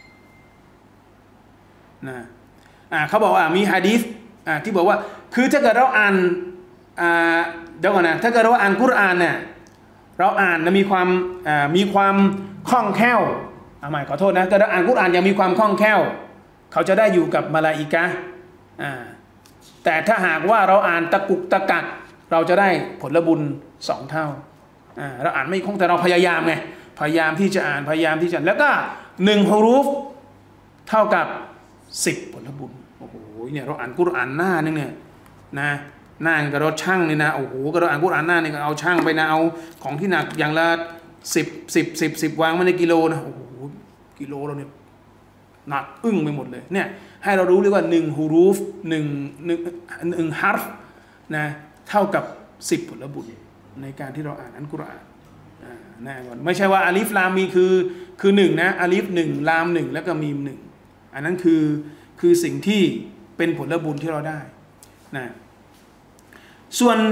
นะอ่าเขาบอกว่ามีหะดีษอ่าที่บอกว่าคือถ้าเกิดเราอ่านอ่าเดี๋ยวก่อนนะถ้าเกิดเราอ่านกุรอานเนี่ยเราอ่านนะมีความอ่ามีความคล่องแคล่วเอาใหม่ขอโทษนะก็อ่านกุรอานยังมีความคล่องแคล่วเขาจะได้อยู่กับมลาอิกะฮ์อ่าแต่ถ้าหากว่าเราอ่านตะกุกตะกักเราจะได้ผลบุญสองเท่าอ่าเราอ่านไม่คล่องแต่เราพยายามไงพยายามที่จะอ่านพยายามที่จะแล้วก็หนึ่งฮุรูฟเท่ากับสิบผลบุญโอ้โหเนี่ยเราอ่านกุรอานหน้านึงเนี่ยนะหน้ากับเราช่างนี่นะโอ้โหก็เราอ่านกุรอานหน้านี่ก็เอาช่างไปนะเอาของที่หนักอย่างละสิบสิบสิบสิบวางมาในกิโลนะโอ้โหกิโลเราเนี่ยหนักอึ้งไปหมดเลยเนี่ยให้เรารู้เลยว่าหนึ่งฮุรูฟหนึ่งหนึ่งหนึ่งฮาร์ฟนะเท่ากับสิบผลบุญในการที่เราอ่านอัลกุรอานแน่นอนไม่ใช่ว่าอาลิฟลามมีคือคือหนึ่งนะอาลิฟหนึ่งลามหนึ่งแล้วก็มีมหนึ่งอันนั้นคือคือสิ่งที่เป็นผลบุญที่เราได้นะส่วน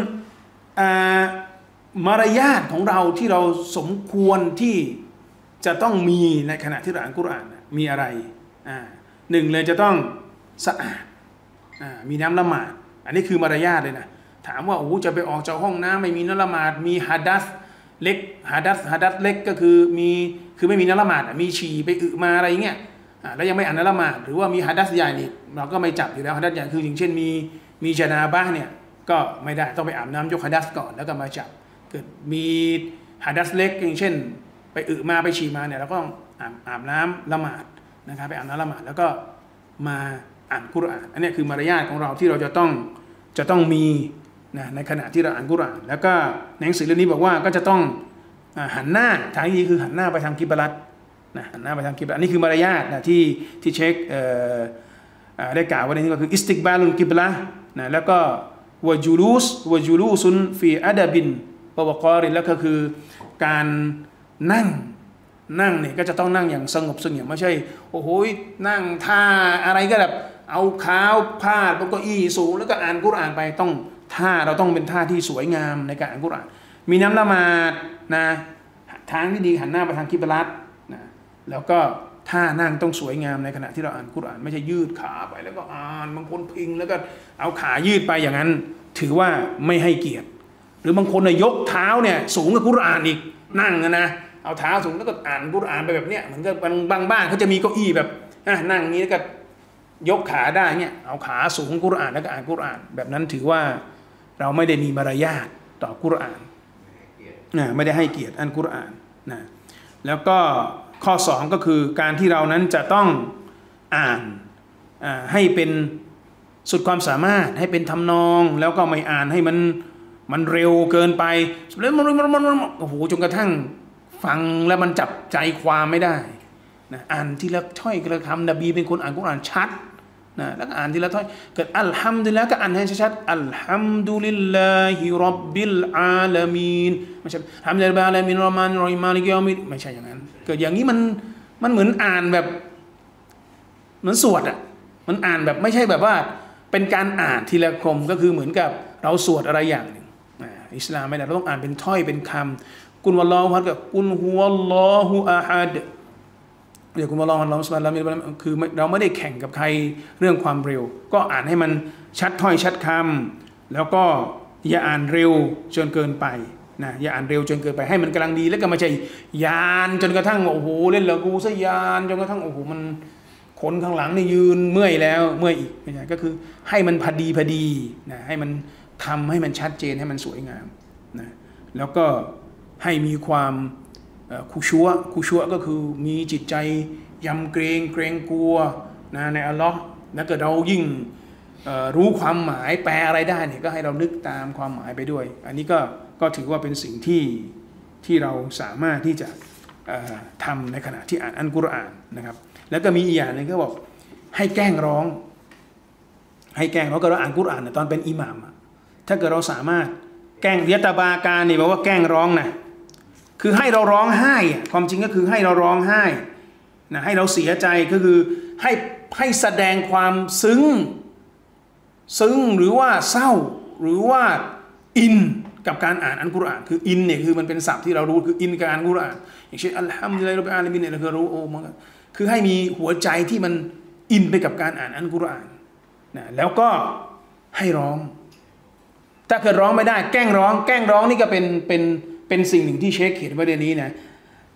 มารยาทของเราที่เราสมควรที่จะต้องมีในขณะที่เราอ่านกุรอานมีอะไรอ่าหนึ่งเลยจะต้องสะอาดอ่ามีน้ำละหมาดอันนี้คือมารยาทเลยนะถามว่าโอ้จะไปออกจากห้องน้ำไม่มีน้ำละหมาดมีฮะดัษเล็กฮะดัษฮะดัษเล็กก็คือมีคือไม่มีน้ำละหมาดมีฉี่ไปอึมาอะไรอย่างเงี้ยอ่าแล้วยังไม่อ่านน้ำละหมาดหรือว่ามีฮะดัษใหญ่นี่เราก็ไม่จับอยู่แล้วฮะดัษใหญ่คืออย่างเช่นมีมีจนาบะห์เนี่ยก็ไม่ได้ต้องไปอาบน้ำยกฮะดัษก่อนแล้วก็มาจับเกิดมีฮะดัษเล็กอย่างเช่นไปอึมาไปฉี่มาเนี่ยเราก็ต้องอาบอาบน้ำละหมาดนะครับไปอาบน้ำละหมาดแล้วก็มาอ่านกุรอานอันนี้คือมารยาทของเราที่เราจะต้องจะต้องมีนะในขณะที่เราอ่านกุรอานแล้วก็หนังสือเล่มนี้บอกว่าก็จะต้องหันหน้าทางที่คือหันหน้าไปทางกิบลัตนะหันหน้าไปทางกิบลัตอันนี้คือมารยาทนะที่ที่เช็คได้กล่าวไว้ในนี้ก็คืออิสติกบาลุลกิบละนะแล้วก็วะจูลูสวะจูลูซุนฟีอะดะบินวะกอรินแล้วก็คือการนั่งนั่งเนี่ยก็จะต้องนั่งอย่างสงบเสงี่ยมไม่ใช่โอ้โหนั่งท่าอะไรก็แบบเอาเท้าพาดบนเก้าอี้สูงแล้วก็อ่านกุรอานไปต้องท่าเราต้องเป็นท่าที่สวยงามในการอ่านกุรอานมีน้ำละหมาดนะทางที่ดีหันหน้าไปทางกิบลัตนะแล้วก็ท่านั่งต้องสวยงามในขณะที่เราอ่านกุรอานไม่ใช่ยืดขาไปแล้วก็อ่านบางคนพิงแล้วก็เอาขายืดไปอย่างนั้นถือว่าไม่ให้เกียรติหรือบางคนเนี่ยยกเท้าเนี่ยสูงกว่ากุรอานอีกนั่งนะเอาเท้าสูงแล้วก็อ่านกุรอานไปแบบเนี้ยเหมือนกับบางบางบ้านเขาจะมีเก้าอี้แบบนั่งนี้แล้วก็ยกขาได้เนี่ยเอาขาสูงกุรอานแล้วก็อ่านกุรอานแบบนั้นถือว่าเราไม่ได้มีมารยาทต่อกุรอานนะไม่ได้ให้เกียรติอันกุรอานนะแล้วก็ข้อสองก็คือการที่เรานั้นจะต้องอ่านให้เป็นสุดความสามารถให้เป็นทำนองแล้วก็ไม่อ่านให้มันมันเร็วเกินไปแล้วมันโอ้โหจนกระทั่งฟังแล้วมันจับใจความไม่ได้นะอ่านทีละถ้อยทีละคำนบีเป็นคนอ่านกุรอานชัดนะแล้วก็อ่านทีละถ้อยเกิดอัลฮัมดุลิลละห์ก็อ่านให้ชัดๆอัลฮัมดุลิลลาฮิร็อบบิลอาลามีนไม่ใช่ฮัมดุลิลลาฮิอาลามีนรอมานรอฮิมมาลิกยอมิดไม่ใช่อย่างนั้นเกิดอย่างนี้มันมันเหมือนอ่านแบบเหมือนสวดอ่ะมันอ่านแบบไม่ใช่แบบว่าเป็นการอ่านทีละคมก็คือเหมือนกับเราสวดอะไรอย่างหนึ่งอิสลามไม่ได้เราต้องอ่านเป็นถ้อยเป็นคำกุลวัลลอฮุฮัดกับกุลฮุวัลลอฮุอะฮัดเดี๋ยวกุลวัลลอฮุอัลลอฮุซุบฮานะฮูวะตะอาลาคือเราไม่ได้แข่งกับใครเรื่องความเร็วก็อ่านให้มันชัดถ้อยชัดคำแล้วก็อย่าอ่านเร็วจนเกินไปนะอย่าอ่านเร็วจนเกินไปให้มันกำลังดีแล้วก็ไม่ใช่ยานจนกระทั่งโอ้โหเล่นละกูซะยานจนกระทั่งโอ้โหมันคนข้างหลังนี่ยืนเมื่อยแล้วเมื่อยอีกไม่ใช่ก็คือให้มันพอดีพอดีนะให้มันทำให้มันชัดเจนให้มันสวยงามนะแล้วก็ให้มีความคุชัวคุชัวก็คือมีจิตใจยำเกรงเกรงกลัวนะในอัลลอฮ์แล้วก็เรายิ่งรู้ความหมายแปลอะไรได้เนี่ยก็ให้เรานึกตามความหมายไปด้วยอันนี้ก็ก็ถือว่าเป็นสิ่งที่ที่เราสามารถที่จะทำในขณะที่อ่านอัลกุรอานนะครับแล้วก็มีอีกอย่างนึงก็บอกให้แกล้งร้องให้แกล้งร้องก็เราอ่านกุรอานตอนเป็นอิหม่ามถ้าเกิดเราสามารถแกล้งเรียตบาการนี่แปลว่าแกล้งร้องนะคือให้เราร้องไห้ความจริงก็คือให้เราร้องไห้นะให้เราเสียใจก็คือให้ให้แสดงความซึ้งซึ้งหรือว่าเศร้าหรือว่าอินกับการอ่านอัลกุรอานคืออินเนี่ยคือมันเป็นศัพท์ที่เรารู้คืออินกับอ่านกุรอานอย่างเช่นอัลฮัมดุลิลลาฮิร็อบบิลอาลามีนเนี่ยเราคือรู้โอ้มันคือให้มีหัวใจที่มันอินไปกับการอ่านอัลกุรอานนะแล้วก็ให้ร้องถ้าเกิดร้องไม่ได้แกล้งร้องแกล้งร้องนี่ก็เป็นเป็นเป็นสิ่งหนึ่งที่เชคเขียนไว้ในนี้นะ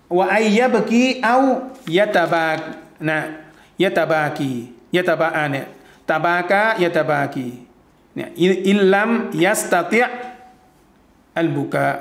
ว่าไอยะบกีเอายะตะบากนะยะตะบากียะตะบาเนี่ยตะบากะยะตะบากีเนี่ยอิลลัมยัสตะติอัลบุกะ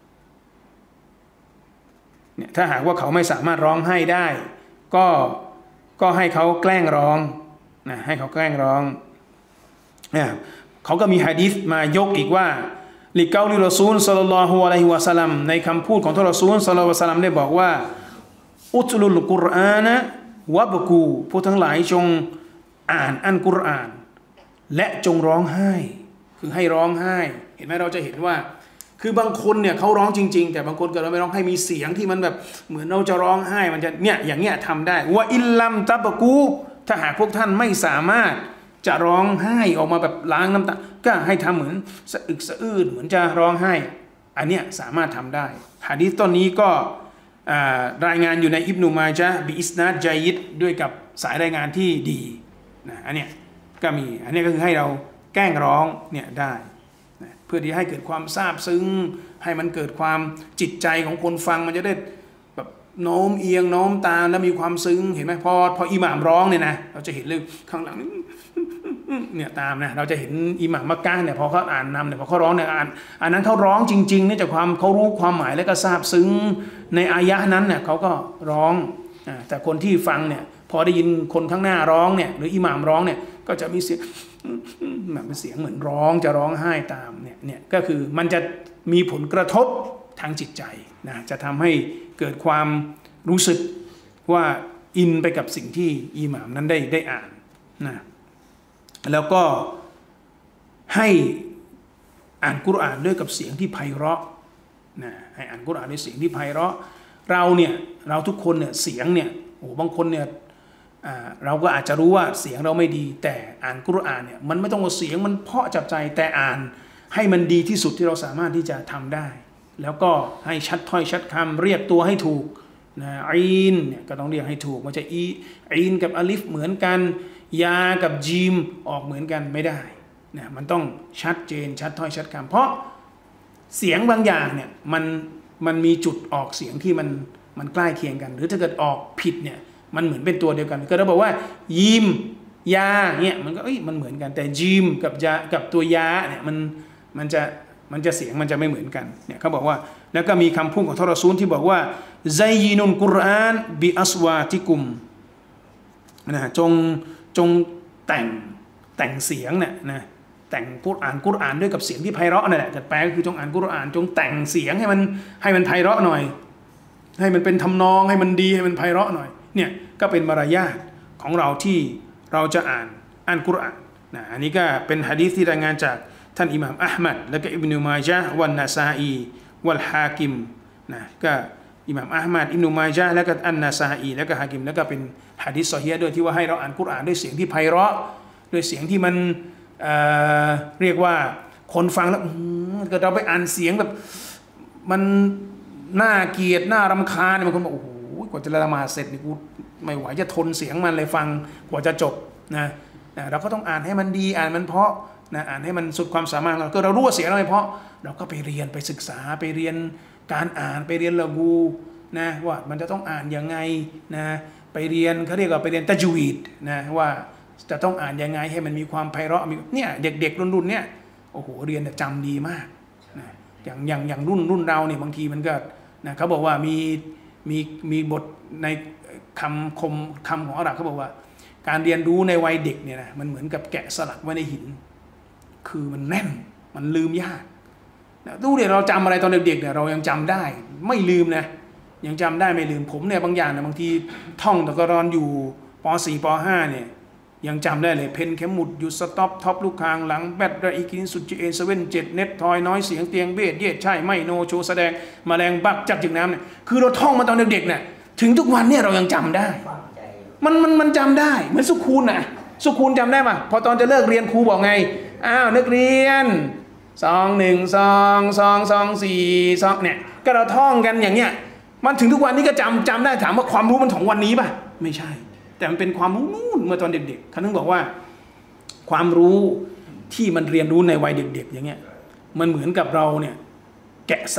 เนี่ยถ้าหากว่าเขาไม่สามารถร้องไห้ได้ก็ก็ให้เขาแกล้งร้องนะให้เขาแกล้งร้องเนี่ยเขาก็มีหะดีษมายกอีกว่าลิกาลิรอซูลศ็อลลัลลอฮุอะลัยฮิวะซัลลัมในคำพูดของท่านรอซูลศ็อลลัลลอฮุอะลัยฮิวะซัลลัมได้บอกว่าอุตลุลกุรอานะวะบกูผู้ทั้งหลายจงอ่านอัลกุรอานและจงร้องไห้คือให้ร้องไห้เห็นไหมเราจะเห็นว่าคือบางคนเนี่ยเขาร้องจริงๆแต่บางคนเกิดเราไม่ร้องให้มีเสียงที่มันแบบเหมือนเราจะร้องไห้มันจะเนี่ยอย่างเงี้ยทำได้ว่าอิลลัมตับกูถ้าหากพวกท่านไม่สามารถจะร้องไห้ออกมาแบบล้างน้ำตาก็ให้ทำเหมือนสะอึกสะอื้นเหมือนจะร้องไห้อันเนี้ยสามารถทำได้หะดีษต้นนี้ก็รายงานอยู่ในอิบนุมาญะห์บิอิสนาดญะยิดด้วยกับสายรายงานที่ดีนะอันเนี้ยก็มีอันนี้ก็คือให้เราแกล้งร้องเนี่ยได้นะเพื่อที่ให้เกิดความซาบซึ้งให้มันเกิดความจิตใจของคนฟังมันจะได้แบบโน้มเอียงโน้มตามแล้วมีความซึ้งเห็นไหมพอพออิหม่ามร้องเนี่ยนะเราจะเห็นเลยข้างหลังเนี่ยตามนะเราจะเห็นอิหม่ามมักกะฮ์เนี่ยพอเขาอ่านนำเนี่ยพอเขาร้องเนี่ยอ่านอันนั้นเขาร้องจริงๆเนี่ยจากความเขารู้ความหมายและก็ซาบซึ้งในอายะห์นั้นเนี่ยเขาก็ร้องแต่คนที่ฟังเนี่ยพอได้ยินคนข้างหน้าร้องเนี่ยหรืออิหม่ามร้องเนี่ยก็จะมีเสียงแบบเป็นเสียงเหมือนร้องจะร้องไห้ตามเนี่ยเนี่ยก็คือมันจะมีผลกระทบทางจิตใจนะจะทำให้เกิดความรู้สึกว่าอินไปกับสิ่งที่อิหม่ามนั้นได้ได้อ่านนะแล้วก็ให้อ่านกุรอานด้วยกับเสียงที่ไพเราะนะให้อ่านกุรอานด้วยเสียงที่ไพเราะเราเนี่ยเราทุกคนเนี่ยเสียงเนี่ยโอ้บางคนเนี่ยเราก็อาจจะรู้ว่าเสียงเราไม่ดีแต่อ่านกุรอานเนี่ยมันไม่ต้องว่าเสียงมันเพาะจับใจแต่อ่านให้มันดีที่สุดที่เราสามารถที่จะทำได้แล้วก็ให้ชัดถ้อยชัดคำเรียกตัวให้ถูกนะอีนเนี่ยก็ต้องเรียกให้ถูกมันจะอีอีนกับอลิฟเหมือนกันยากับจีมออกเหมือนกันไม่ได้นะมันต้องชัดเจนชัดถ้อยชัดคำเพราะเสียงบางอย่างเนี่ยมันมันมีจุดออกเสียงที่มันมันใกล้เคียงกันหรือถ้าเกิดออกผิดเนี่ยมันเหมือนเป็นตัวเดียวกันก็เราบอกว่ายีมยาเนี่ยมันก็เอ้ยมันเหมือนกันแต่จีมกับยากับตัวยาเนี่ยมันมันจะมันจะเสียงมันจะไม่เหมือนกันเนี่ยเขาบอกว่าแล้วก็มีคำพูดของท่านรอซูลที่บอกว่าไซยินุลกุรอานบิอัสวาติกุมนะจงจงแต่งแต่งเสียงเนี่ยนะแต่งกุรอานกุรอานด้วยกับเสียงที่ไพเราะนั่นแหละแต่แปลก็คือจงอ่านกุรอานจงแต่งเสียงให้มันให้มันไพเราะหน่อยให้มันเป็นทำนองให้มันดีให้มันไพเราะหน่อยเนี่ยก็เป็นมารยาทของเราที่เราจะอ่านอ่านกุรอานนะอันนี้ก็เป็นหะดีษที่รายงานจากท่านอิหม่ามอะห์มัดและก็อิบนุมาญะห์วันนาซาอีวัลฮากิมนะก็อิหม่ามอะห์มัดอิบนุมาญะห์แล้วก็อันนาซาอีแล้วก็ฮากิมแล้วก็เป็นหะดีษซอฮีฮ์ด้วยที่ว่าให้เราอ่านกุรอานด้วยเสียงที่ไพเราะด้วยเสียงที่มันเอ่อเรียกว่าคนฟังแล้วก็เราไปอ่านเสียงแบบมันน่าเกลียดน่ารำคาญบางคนบอกโอ้โหกว่าจะละหมาดเสร็จนี่กูไม่ไหวจะทนเสียงมันเลยฟังกว่าจะจบนะนะเราก็ต้องอ่านให้มันดีอ่านมันเพราะนะอ่านให้มันสุดความสามารถเราก็เรารู้ว่าเสียงเราไม่เพราะเราก็ไปเรียนไปศึกษาไปเรียนการอ่านไปเรียนละกูนะว่ามันจะต้องอ่านยังไงนะไปเรียนเขาเรียกว่าไปเรียนตัจวีดนะว่าจะต้องอ่านยังไงให้มันมีความไพเราะมีเนี่ยเด็กๆรุ่นๆเนี่ยโอ้โหเรียนจำดีมากนะอย่างอย่างอย่างรุ่นรุ่นเราเนี่ยบางทีมันก็นะเขาบอกว่ามีมีมีบทในคำคมคำของอาหรับเขาบอกว่าการเรียนรู้ในวัยเด็กเนี่ยนะมันเหมือนกับแกะสลักไว้ในหินคือมันแน่นมันลืมยากนะดูเดี๋ยวเราจำอะไรตอนเด็กๆเนี่ยเรายังจำได้ไม่ลืมนะยังจำได้ไม่ลืมผมเนี่ยบางอย่างเนี่ยบางทีท่องตะกรอนอยู่ป สี่ ป ห้าเนี่ยยังจำได้เลยเพนเข็มหมุดหยุดสต็อปท็อปลูกคางหลังแบตไรอีกินสุดจีเอเซเว่นเจ็ดเน็ตทอยน้อยเสียงเตียงเบสเย็ดใช่ไม่โนโชแสดงแมลงบักจักจึงน้ำเนี่ยคือเราท่องมาตอนเด็กๆเนี่ยถึงทุกวันเนี่ยเรายังจำได้มันมันมันจำได้เหมือนสุคูนน่ะสุคูนจำได้ป่ะพอตอนจะเลิกเรียนครูบอกไงอ้าวนักเรียนสองหนึ่งสองสองสองสี่สองเนี่ยก็เราท่องกันอย่างเงี้ยมันถึงทุกวันนี้ก็จำจำได้ถามว่าความรู้มันของวันนี้ป่ะไม่ใช่แต่มันเป็นความรู้นู่นเมื่อตอนเด็กๆเขาถึงบอกว่าความรู้ที่มันเรียนรู้ในวัยเด็กๆอย่างเงี้ยมันเหมือนกับเราเนี่ยแกะสลัก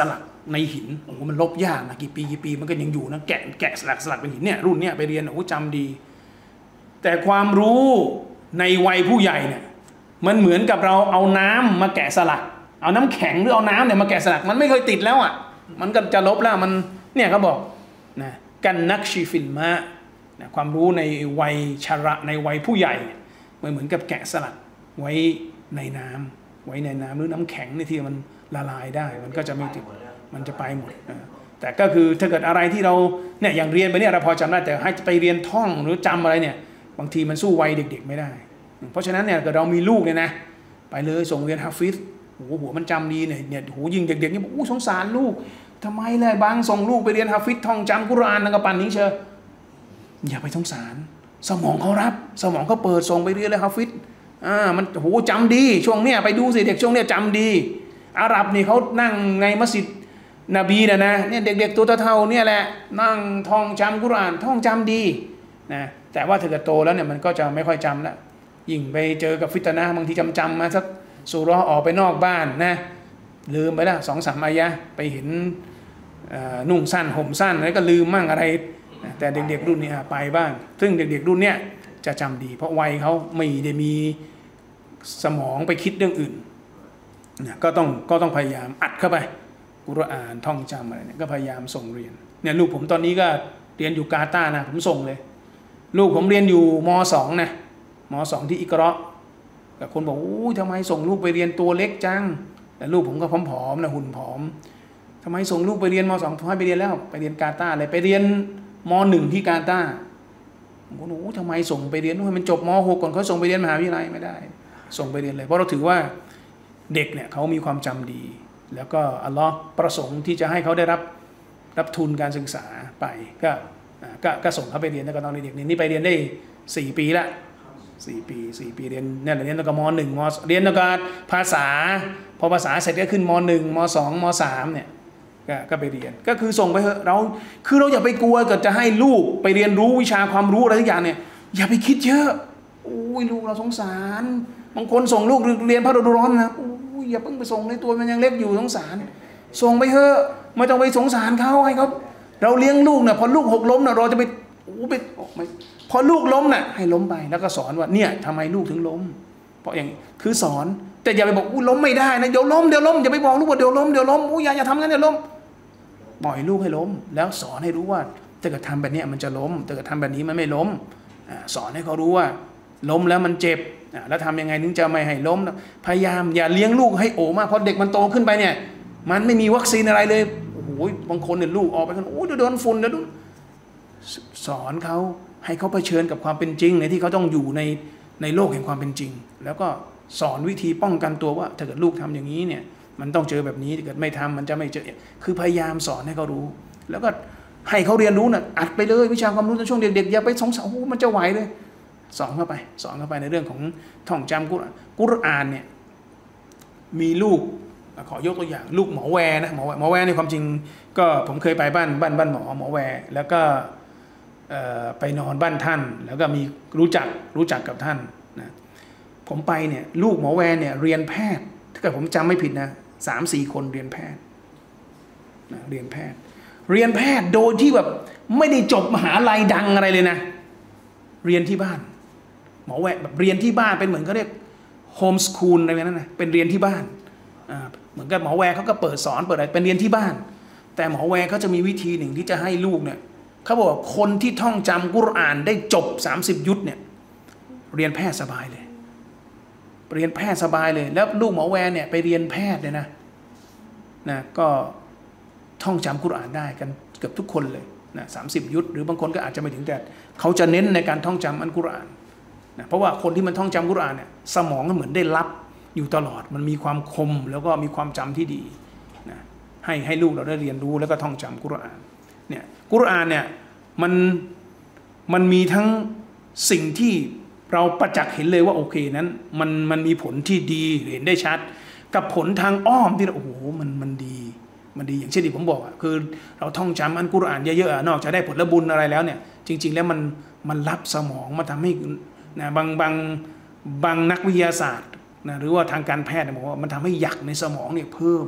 ในหินโอ้โหมันลบยากนะกี่ปีกี่ปีมันก็ยังอยู่นะแกะแกะสลักสลักเป็นหินเนี่ยรุ่นเนี้ยไปเรียนโอ้จำดี แต่ความรู้ในวัยผู้ใหญ่เนี่ยมันเหมือนกับเราเอาน้ำมาแกะสลักเอาน้ำแข็งหรือเอาน้ำเนี่ยมาแกะสลักมันไม่เคยติดแล้วอ่ะมันก็จะลบแล้วมันเนี่ยเขาบอกนะกันนักชีฟิลมะนะความรู้ในวัยชราในวัยผู้ใหญ่มันเหมือนกับแกะสลักไว้ในน้ำไว้ในน้ำหรือน้ำแข็งในที่มันละลายได้มันก็จะไม่ติดมันจะไปหมดนะแต่ก็คือถ้าเกิดอะไรที่เราเนี่ยอย่างเรียนไปเนี่ยเราพอจำได้แต่ให้ไปเรียนท่องหรือจำอะไรเนี่ยบางทีมันสู้วัยเด็กๆไม่ได้เพราะฉะนั้นเนี่ยเกิดเรามีลูกเนี่ยนะไปเลยส่งเรียนฮาฟิซโอ้โหหัวมันจำดีเนี่ยเนี่ยโหยิงเด็กๆนี่บอกโอ้สงสารลูกทำไมเลยบางส่งลูกไปเรียนฮาฟิซท่องจำกุรอานนักปันนี้เชียวอย่าไปสงสารสมองเขารับสมองเขาเปิดส่งไปเรียนเลยฮาฟิซอ่ามันโหจำดีช่วงเนี้ยไปดูสิเด็กช่วงเนี้ยจำดีอาหรับนี่เขานั่งในมัสยิดนบีนะนะเนี่ยเด็กๆตัวเท่าๆเนี่ยแหละนั่งท่องจำกุรอานท่องจำดีนะแต่ว่าถ้าเกิดโตแล้วเนี่ยมันก็จะไม่ค่อยจำละยิ่งไปเจอกับฟิตนะบางทีจำจำมาสักสุเราะห์ออกไปนอกบ้านนะลืมไปละสองสามอายะไปเห็นนุ่งสั้นห่มสั้นแล้วก็ลืมมั่งอะไรแต่เด็กๆรุ่นนี้ไปบ้างซึ่งเด็กๆรุ่นเนี้ยจะจำดีเพราะวัยเขาไม่ได้มีสมองไปคิดเรื่องอื่นนะก็ต้องก็ต้องพยายามอัดเข้าไปกุรอานท่องจำอะไรเนี่ยก็พยายามส่งเรียนเนี่ยลูกผมตอนนี้ก็เรียนอยู่กาตาร์นะผมส่งเลยลูกผมเรียนอยู่ม.สอง นะม.สอง ที่อิกเราะห์แต่คนบอกโอ้ยทำไมส่งลูกไปเรียนตัวเล็กจังแต่ลูกผมก็ผอมๆนะหุ่นผอมทำไมส่งลูกไปเรียนม.สอง ผมให้ไปเรียนแล้วไปเรียนกาตาร์เลยไปเรียนม.หนึ่ง ที่กาตาร์ผมก็โอ้ทำไมส่งไปเรียนให้มันจบม.หก ก่อนเขาส่งไปเรียนมหาวิทยาลัยไม่ได้ส่งไปเรียนเลยเพราะเราถือว่าเด็กเนี่ยเขามีความจำดีแล้วก็อัลลอฮ์ประสงค์ที่จะให้เขาได้รับรับทุนการศึกษาไปก็ก็ก็ส่งเขาไปเรียนแล้วก็ตอนเด็กนี่ไปเรียนได้สี่ปีละสี่ปีสี่ปีเรียนเนี่ยเรียนตั้งแต่มหนึ่งมเรียนตั้งแต่ภาษาพอภาษาเสร็จก็ขึ้นมหนึ่งมสองมสามเนี่ยก็ก็ไปเรียนก็คือส่งไปเถอะเราคือเราอย่าไปกลัวเกิดจะให้ลูกไปเรียนรู้วิชาความรู้อะไรทุกอย่างเนี่ยอย่าไปคิดเยอะโอ้ยลูกเราสงสารบางคนส่งลูกเรียนพระฤดูร้อนนะอย่าเพิ่งไปส่งในตัวมันยังเล็กอยู่สงสารส่งไปเถอะไม่ต้องไปสงสารเขาให้เขาเราเลี้ยงลูกเนี่ยพอลูกหกล้มเนี่ยเราจะไปโอ้ไปพอลูกล้มน่ะให้ล้มไปแล้วก็สอนว่าเนี่ยทำไมลูกถึงล้มเพราะอย่างคือสอนแต่อย่าไปบอกอู้ล้มไม่ได้นะเดี๋ยวล้มเดี๋ยวล้มอย่าไปบอกลูกว่าเดี๋ยวล้มเดี๋ยวล้มอู้อย่าอย่าทำงั้นเดี๋ยวล้มปล่อยลูกให้ล้มแล้วสอนให้รู้ว่าถ้าเกิดทำแบบนี้มันจะล้มถ้าเกิดทำแบบนี้มันไม่ล้มสอนให้เขารู้ว่าล้มแล้วมันเจ็บแล้วทำยังไงถึงจะไม่ให้ล้มพยายามอย่าเลี้ยงลูกให้โอมากเพราะเด็กมันโตขึ้นไปเนี่ยมันไม่มีวัคซีนอะไรเลยโอ้โหบางคนเนี่ยลูกออกไปกันโอ้เดี๋ยวโดนฝุ่นเดี๋ยวสอนเขาให้เขาเผชิญกับความเป็นจริงในที่เขาต้องอยู่ในในโลกแห่งความเป็นจริงแล้วก็สอนวิธีป้องกันตัวว่าถ้าเกิดลูกทำอย่างนี้เนี่ยมันต้องเจอแบบนี้ถ้าเกิดไม่ทำมันจะไม่เจอคือพยายามสอนให้เขารู้แล้วก็ให้เขาเรียนรู้น่ะอัดไปเลยวิชาความรู้ในช่วงเด็กๆอย่าไปสงสัยโอ้มันจะไหวเลยสอนเข้าไปสอนเข้าไปในเรื่องของท่องจำกุรอานกุรอานเนี่ยมีลูกขอยกตัวอย่างลูกหมอแวร์นะหมอหมอแวร์ในความจริงก็ผมเคยไปบ้านบ้านบ้านหมอหมอแวร์แล้วก็ไปนอนบ้านท่านแล้วก็มีรู้จักรู้จักกับท่านนะผมไปเนี่ยลูกหมอแวร์เนี่ยเรียนแพทย์ถ้าเกิดผมจำไม่ผิดนะสามสี่คนเรียนแพทย์นะเรียนแพทย์เรียนแพทย์โดยที่แบบไม่ได้จบมหาลัยดังอะไรเลยนะเรียนที่บ้านหมอแวร์แบบเรียนที่บ้านเป็นเหมือนเขาเรียกโฮมสคูลอะไรแบบนั้นนะเป็นเรียนที่บ้านเหมือนกับหมอแวร์เขาก็เปิดสอนเปิดอะไรเป็นเรียนที่บ้านแต่หมอแวร์เขาจะมีวิธีหนึ่งที่จะให้ลูกเนี่ยเขาบอกคนที่ท่องจำกุรอานได้จบสามสิบยุทธเนี่ยเรียนแพทย์สบายเลยเรียนแพทย์สบายเลยแล้วลูกหมอแวร์เนี่ยไปเรียนแพทย์เลยนะนะก็ท่องจำกุรอานได้กันเกือบทุกคนเลยนะสามสิบยุทธหรือบางคนก็อาจจะไม่ถึงแต่เขาจะเน้นในการท่องจำอัลกุรอานนะเพราะว่าคนที่มันท่องจำกุรอานเนี่ยสมองมันเหมือนได้รับอยู่ตลอดมันมีความคมแล้วก็มีความจำที่ดีนะให้ให้ลูกเราได้เรียนรู้แล้วก็ท่องจำกุรอานเนี่ยกุรอานเนี่ยมันมันมีทั้งสิ่งที่เราประจักษ์เห็นเลยว่าโอเคนั้นมันมันมีผลที่ดีเห็นได้ชัดกับผลทางอ้อมที่โอ้โหมันมันดีมันดีอย่างเช่นที่ผมบอกอ่ะคือเราท่องจำอัลกุรอานเยอะๆนอกจากได้ผลบุญอะไรแล้วเนี่ยจริงๆแล้วมันมันรับสมองมาทำให้นะบางบางบางนักวิทยาศาสตร์นะหรือว่าทางการแพทย์บอกว่ามันทำให้หยักในสมองเนี่ยเพิ่มพ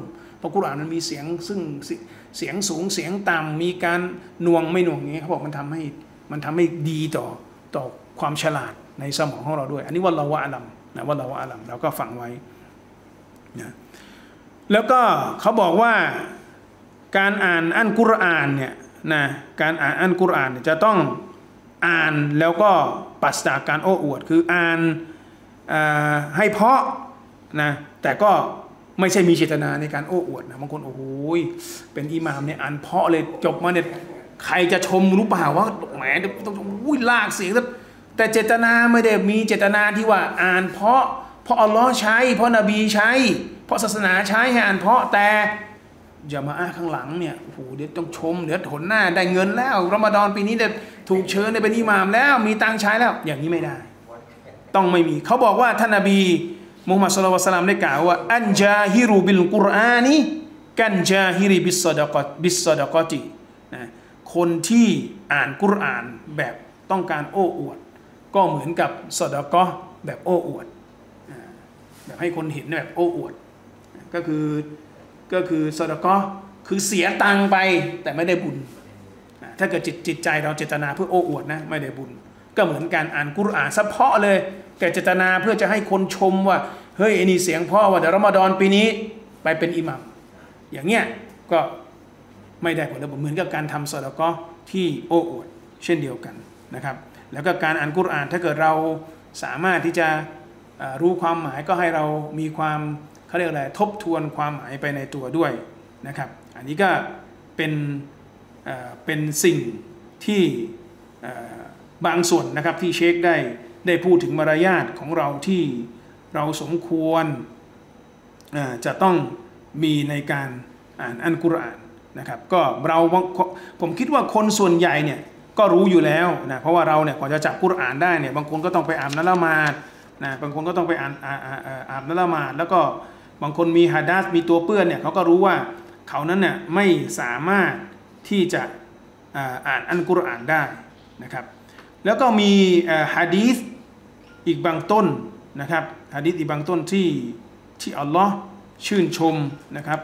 ราะกุรอานมันมีเสียงซึ่งเสียงสูงเสียงต่ำมีการหน่วงไม่หน่วงอย่างนี้เขาบอกมันทำให้มันทำให้ดีต่อต่อความฉลาดในสมองของเราด้วยอันนี้ว่าเราว่าอาลัมนะว่าเราว่าอาลัมเราก็ฟังไว้นะแล้วก็เขาบอกว่าการอ่านอัลกุรอานเนี่ยนะการอ่านอัลกุรอานเนี่ยจะต้องอ่านแล้วก็ปราศจากการโอ้อวดคืออ่านให้เพาะนะแต่ก็ไม่ใช่มีเจตนาในการโอ้อวดนะบางคนโอ้โหเป็นอิหม่ามเนี่ยอ่านเพาะเลยจบมาเนี่ยใครจะชมรู้เปล่าว่าแหมต้องอุ้ยลากเสียงแต่เจตนาไม่ได้มีเจตนาที่ว่าอ่านเพาะเพราะอัลลอฮ์ใช้เพราะนบีใช้เพราะศาสนาใช้ให้อ่านเพาะแต่จะมาอ้าข้างหลังเนี่ยโอ้โหเดี๋ยวต้องชมเดี๋ยวผลหน้าได้เงินแล้วรอมฎอนปีนี้เดี๋ยวถูกเชิญได้เป็นอิหม่ามแล้วมีตังค์ใช้แล้วอย่างนี้ไม่ได้ต้องไม่มีเขาบอกว่าท่านนบีมุฮัมมัดศ็อลลัลลอฮุอะลัยฮิวะซัลลัมได้กล่าวว่าอันจาฮิรุบิลกุรอานีกันจาฮิริบิสซอดะกอตบิสซอดะกอตินะคนที่อ่านกุรอานแบบต้องการโอ้อวดก็เหมือนกับซอดะกอแบบโอ้อวดแบบให้คนเห็นแบบโอ้อวดก็คือก็คือซอดะกอคือเสียตังไปแต่ไม่ได้บุญถ้าเกิดจิตจิตใจเราเจตนาเพื่อโอ้อวดนะไม่ได้บุญก็เหมือนการอ่านกุรอานเฉพาะเลยแต่เจตนาเพื่อจะให้คนชมว่าเฮ้ยไอ้นี่เสียงพ่อว่าเดี๋ยวรอมฎอนปีนี้ไปเป็นอิหมัมอย่างเงี้ยก็ไม่ได้ผลเหมือนกับการทำซอดะกอที่โอ้อวดเช่นเดียวกันนะครับแล้วก็การอ่านกุรอานถ้าเกิดเราสามารถที่จะรู้ความหมายก็ให้เรามีความเขาเรียกอะไรทบทวนความหมายไปในตัวด้วยนะครับอันนี้ก็เป็นเป็นสิ่งที่บางส่วนนะครับที่เชคได้ได้พูดถึงมารยาทของเราที่เราสมควรจะต้องมีในการอ่านอัลกุรอานนะครับก็เราผมคิดว่าคนส่วนใหญ่เนี่ยก็รู้อยู่แล้วนะเพราะว่าเราเนี่ยก่อนจะจับกุรอานได้เนี่ยบางคนก็ต้องไปอ่านละหมาดนะบางคนก็ต้องไปอ่านอ่านละหมาดแล้วก็บางคนมีหะดีษมีตัวเปื้อนเนี่ยเขาก็รู้ว่าเขานั้นเนี่ยไม่สามารถที่จะอ่านอัลกุรอานได้นะครับแล้วก็มีหะดีษอีกบางต้นนะครับหะดีษอีกบางต้นที่ที่อัลลอฮ์ชื่นชมนะครับ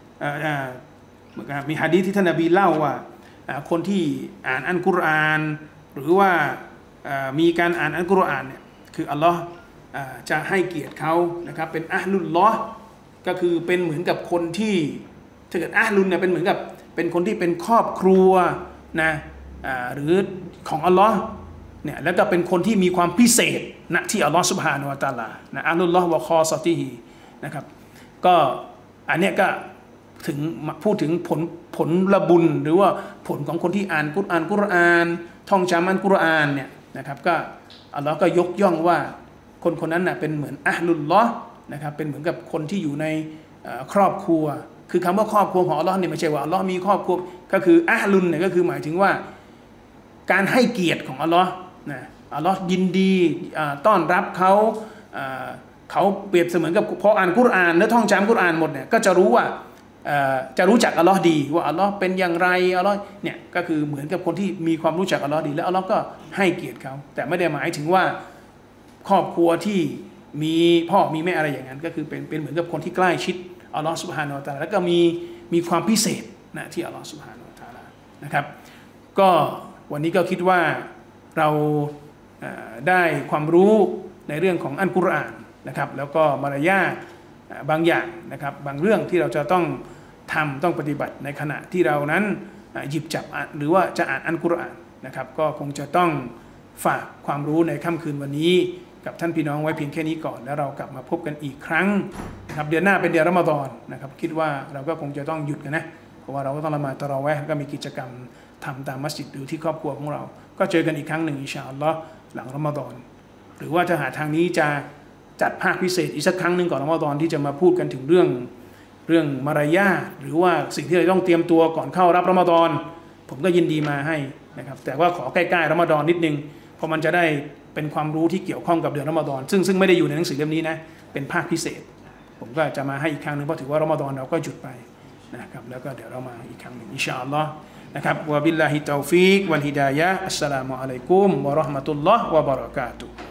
มีหะดีษที่ท่านนบีเล่าว่าคนที่อ่านอัลกุรอานหรือว่ามีการอ่านอัลกุรอานเนี่ยคืออัลลอฮ์จะให้เกียรติเขานะครับเป็นอะห์ลุลลอฮ์ก็คือเป็นเหมือนกับคนที่ถ้าเกิดอะห์ลุนเนี่ยเป็นเหมือนกับเป็นคนที่เป็นครอบครัวนะหรือของอัลลอฮ์เนี่ยแล้วก็เป็นคนที่มีความพิเศษณที่อัลลอฮ์ซุบฮานะฮูวะตะอาลานะอัลลอฮ์วะคอซอติฮีนะครับก็อันเนี้ยก็ถึงพูดถึงผลผลละบุญหรือว่าผลของคนที่อ่านกุรอานกุรอานท่องจำอัลกุรอานเนี่ยนะครับก็อัลลอฮ์ก็ยกย่องว่าคนคนนั้นน่ะเป็นเหมือนอะห์ลุลลอฮ์นะครับเป็นเหมือนกับคนที่อยู่ในครอบครัวคือคำว่าครอบครัวของอัลลอฮ์เนี่ยไม่ใช่ว่าอัลลอฮ์มีครอบครัวก็คืออะห์ลุนเนี่ยก็คือหมายถึงว่าการให้เกียรติของอัลลอฮ์นะอัลลอฮ์ยินดีต้อนรับเขาเขาเปรียบเสมือนกับพออ่านกุรอานและท่องจำกุรอานหมดเนี่ยก็จะรู้ว่าจะรู้จักอัลลอฮ์ดีว่าอัลลอฮ์เป็นอย่างไรอัลลอฮ์เนี่ยก็คือเหมือนกับคนที่มีความรู้จักอัลลอฮ์ดีแล้วอัลลอฮ์ก็ให้เกียรติเขาแต่ไม่ได้หมายถึงว่าครอบครัวที่มีพ่อมีแม่อะไรอย่างนั้นก็คือเป็นเป็นเหมือนกับคนที่ใกล้ชิดอัลลอฮ์ซุบฮานะฮูวะตะอาลาแล้วก็มีมีความพิเศษนะที่อัลลอฮ์ซุบฮานะฮูวะตะอาลานะครับก็วันนี้ก็คิดว่าเราได้ความรู้ในเรื่องของอัลกุรอานนะครับแล้วก็มารยาทบางอย่างนะครับบางเรื่องที่เราจะต้องทำต้องปฏิบัติในขณะที่เรานั้นหยิบจับหรือว่าจะอ่านอัลกุรอานนะครับก็คงจะต้องฝากความรู้ในค่ำคืนวันนี้กับท่านพี่น้องไว้เพียงแค่นี้ก่อนแล้วเรากลับมาพบกันอีกครั้งนะครับเดือนหน้าเป็นเดือนรอมฎอนนะครับคิดว่าเราก็คงจะต้องหยุดกันนะเพราะว่าเราก็ต้องละหมาดตะเราะวีฮ์ก็มีกิจกรรมทำตามมัสยิดหรือที่ครอบครัวของเราก็เจอกันอีกครั้งหนึ่งอินชาอัลลอฮ์หลังรอมฎอนหรือว่าถ้าหาทางนี้จะจัดภาคพิเศษอีกสักครั้งหนึ่งก่อนรอมฎอนที่จะมาพูดกันถึงเรื่องเรื่องมารยาทหรือว่าสิ่งที่เราต้องเตรียมตัวก่อนเข้ารับรอมฎอนผมก็ยินดีมาให้นะครับแต่ว่าขอใกล้ๆรอมฎอนนิดนึงเพราะมันจะได้เป็นความรู้ที่เกี่ยวข้องกับเดือนรอมฎอนซึ่งซึ่งไม่ได้อยู่ในหนังสือเล่มนี้นะเป็นภาคพิเศษผมก็จะมาให้อีกครั้งนึงเพราะถือว่ารอมฎอนเราก็หยุดไปนะครับแล้วก็เดี๋ยวเรามาอีกครั้งหนึ่งอินชาอัลลอฮ์นะครับวะบิลลาฮิตตอฟิกวัลฮิดายะฮ์อัสสลามุอะลัยกุมวะเราะห์มะตุลลอฮ์วะบะเราะกาตุฮ์